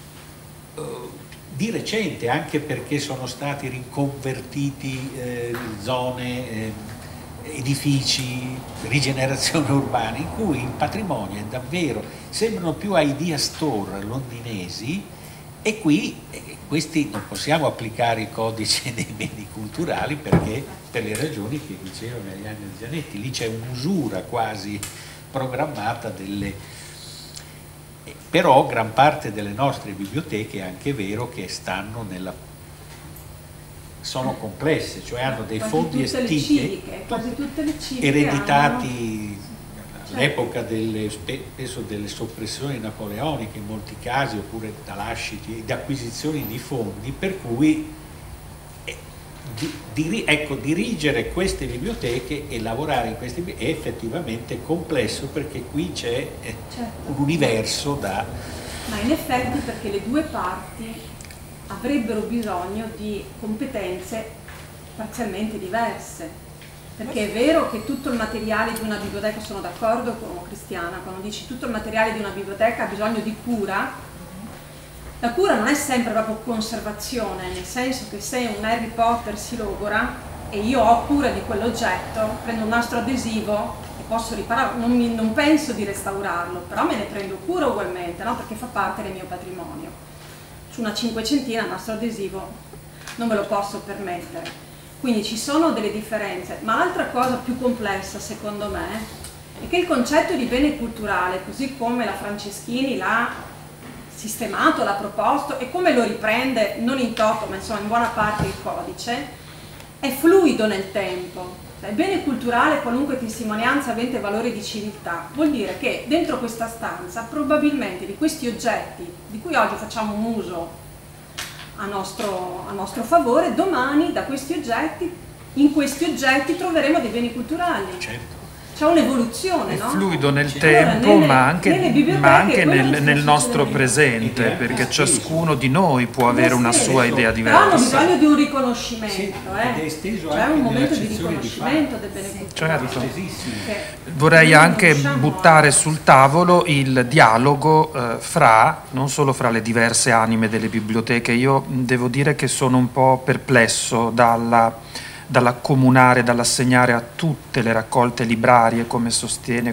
di recente, anche perché sono stati riconvertiti zone, edifici, rigenerazione urbana, in cui il patrimonio è davvero, sembrano più idea store londinesi, e qui questi non possiamo applicare il codice dei beni culturali, perché per le ragioni che diceva Marianna Zanetti, lì c'è un'usura quasi programmata però gran parte delle nostre biblioteche è anche vero che stanno sono complesse, cioè hanno dei Quasi fondi tutte le estivi, civiche, quasi tutte le civiche ereditati hanno... all'epoca spesso delle soppressioni napoleoniche in molti casi, oppure da lasciti, di acquisizioni di fondi, per cui ecco, dirigere queste biblioteche e lavorare in queste biblioteche è effettivamente complesso, perché qui c'è un universo da... Ma in effetti, perché le due parti avrebbero bisogno di competenze parzialmente diverse, perché è vero che tutto il materiale di una biblioteca, sono d'accordo con Cristiana quando dici tutto il materiale di una biblioteca ha bisogno di cura. La cura non è sempre proprio conservazione, nel senso che se un Harry Potter si logora e io ho cura di quell'oggetto, prendo un nastro adesivo e posso ripararlo, non penso di restaurarlo, però me ne prendo cura ugualmente, no? Perché fa parte del mio patrimonio. Su una cinquecentina il nastro adesivo non me lo posso permettere. Quindi ci sono delle differenze, ma l'altra cosa più complessa secondo me è che il concetto di bene culturale, così come la Franceschini l'ha sistemato, l'ha proposto e come lo riprende, non in toto ma insomma in buona parte il codice, è fluido nel tempo. Il bene culturale, qualunque testimonianza avente valore di civiltà, vuol dire che dentro questa stanza probabilmente di questi oggetti di cui oggi facciamo un uso a nostro favore, domani da questi oggetti, in questi oggetti troveremo dei beni culturali. Certo. C'è un'evoluzione, è no? fluido nel tempo, ma anche nel nostro presente, perché ciascuno di noi può avere una sua idea diversa. Però hanno diversa. bisogno di un riconoscimento, Ed è esteso c'è anche un momento di nell'accezione di riconoscimento del bene culturale. Certo. Che Vorrei noi anche conosciamo buttare oggi. sul tavolo il dialogo non solo fra le diverse anime delle biblioteche. Io devo dire che sono un po' perplesso dall'accomunare, dall'assegnare a tutte le raccolte librarie, come sostieni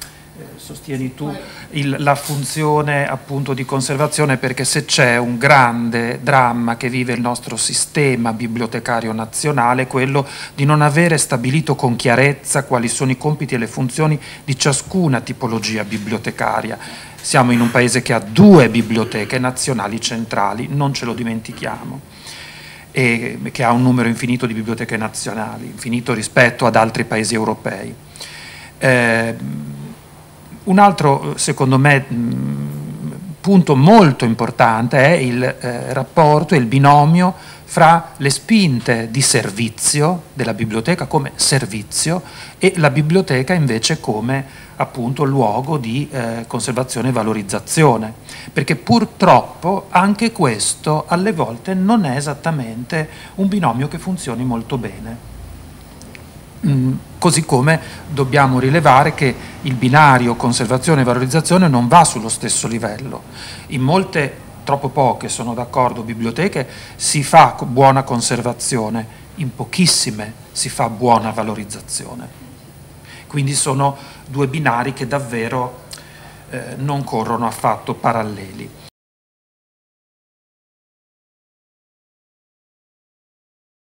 tu, la funzione appunto di conservazione, perché se c'è un grande dramma che vive il nostro sistema bibliotecario nazionale, è quello di non avere stabilito con chiarezza quali sono i compiti e le funzioni di ciascuna tipologia bibliotecaria. Siamo in un paese che ha 2 biblioteche nazionali centrali, non ce lo dimentichiamo, e che ha un numero infinito di biblioteche nazionali, infinito rispetto ad altri paesi europei. Un altro, secondo me, punto molto importante è il rapporto e il binomio fra le spinte di servizio della biblioteca come servizio e la biblioteca invece come appunto luogo di conservazione e valorizzazione, perché purtroppo anche questo alle volte non è esattamente un binomio che funzioni molto bene. Così come dobbiamo rilevare che il binario conservazione e valorizzazione non va sullo stesso livello. In molte, troppo poche, sono d'accordo, biblioteche si fa buona conservazione, in pochissime si fa buona valorizzazione. Quindi sono 2 binari che davvero non corrono affatto paralleli.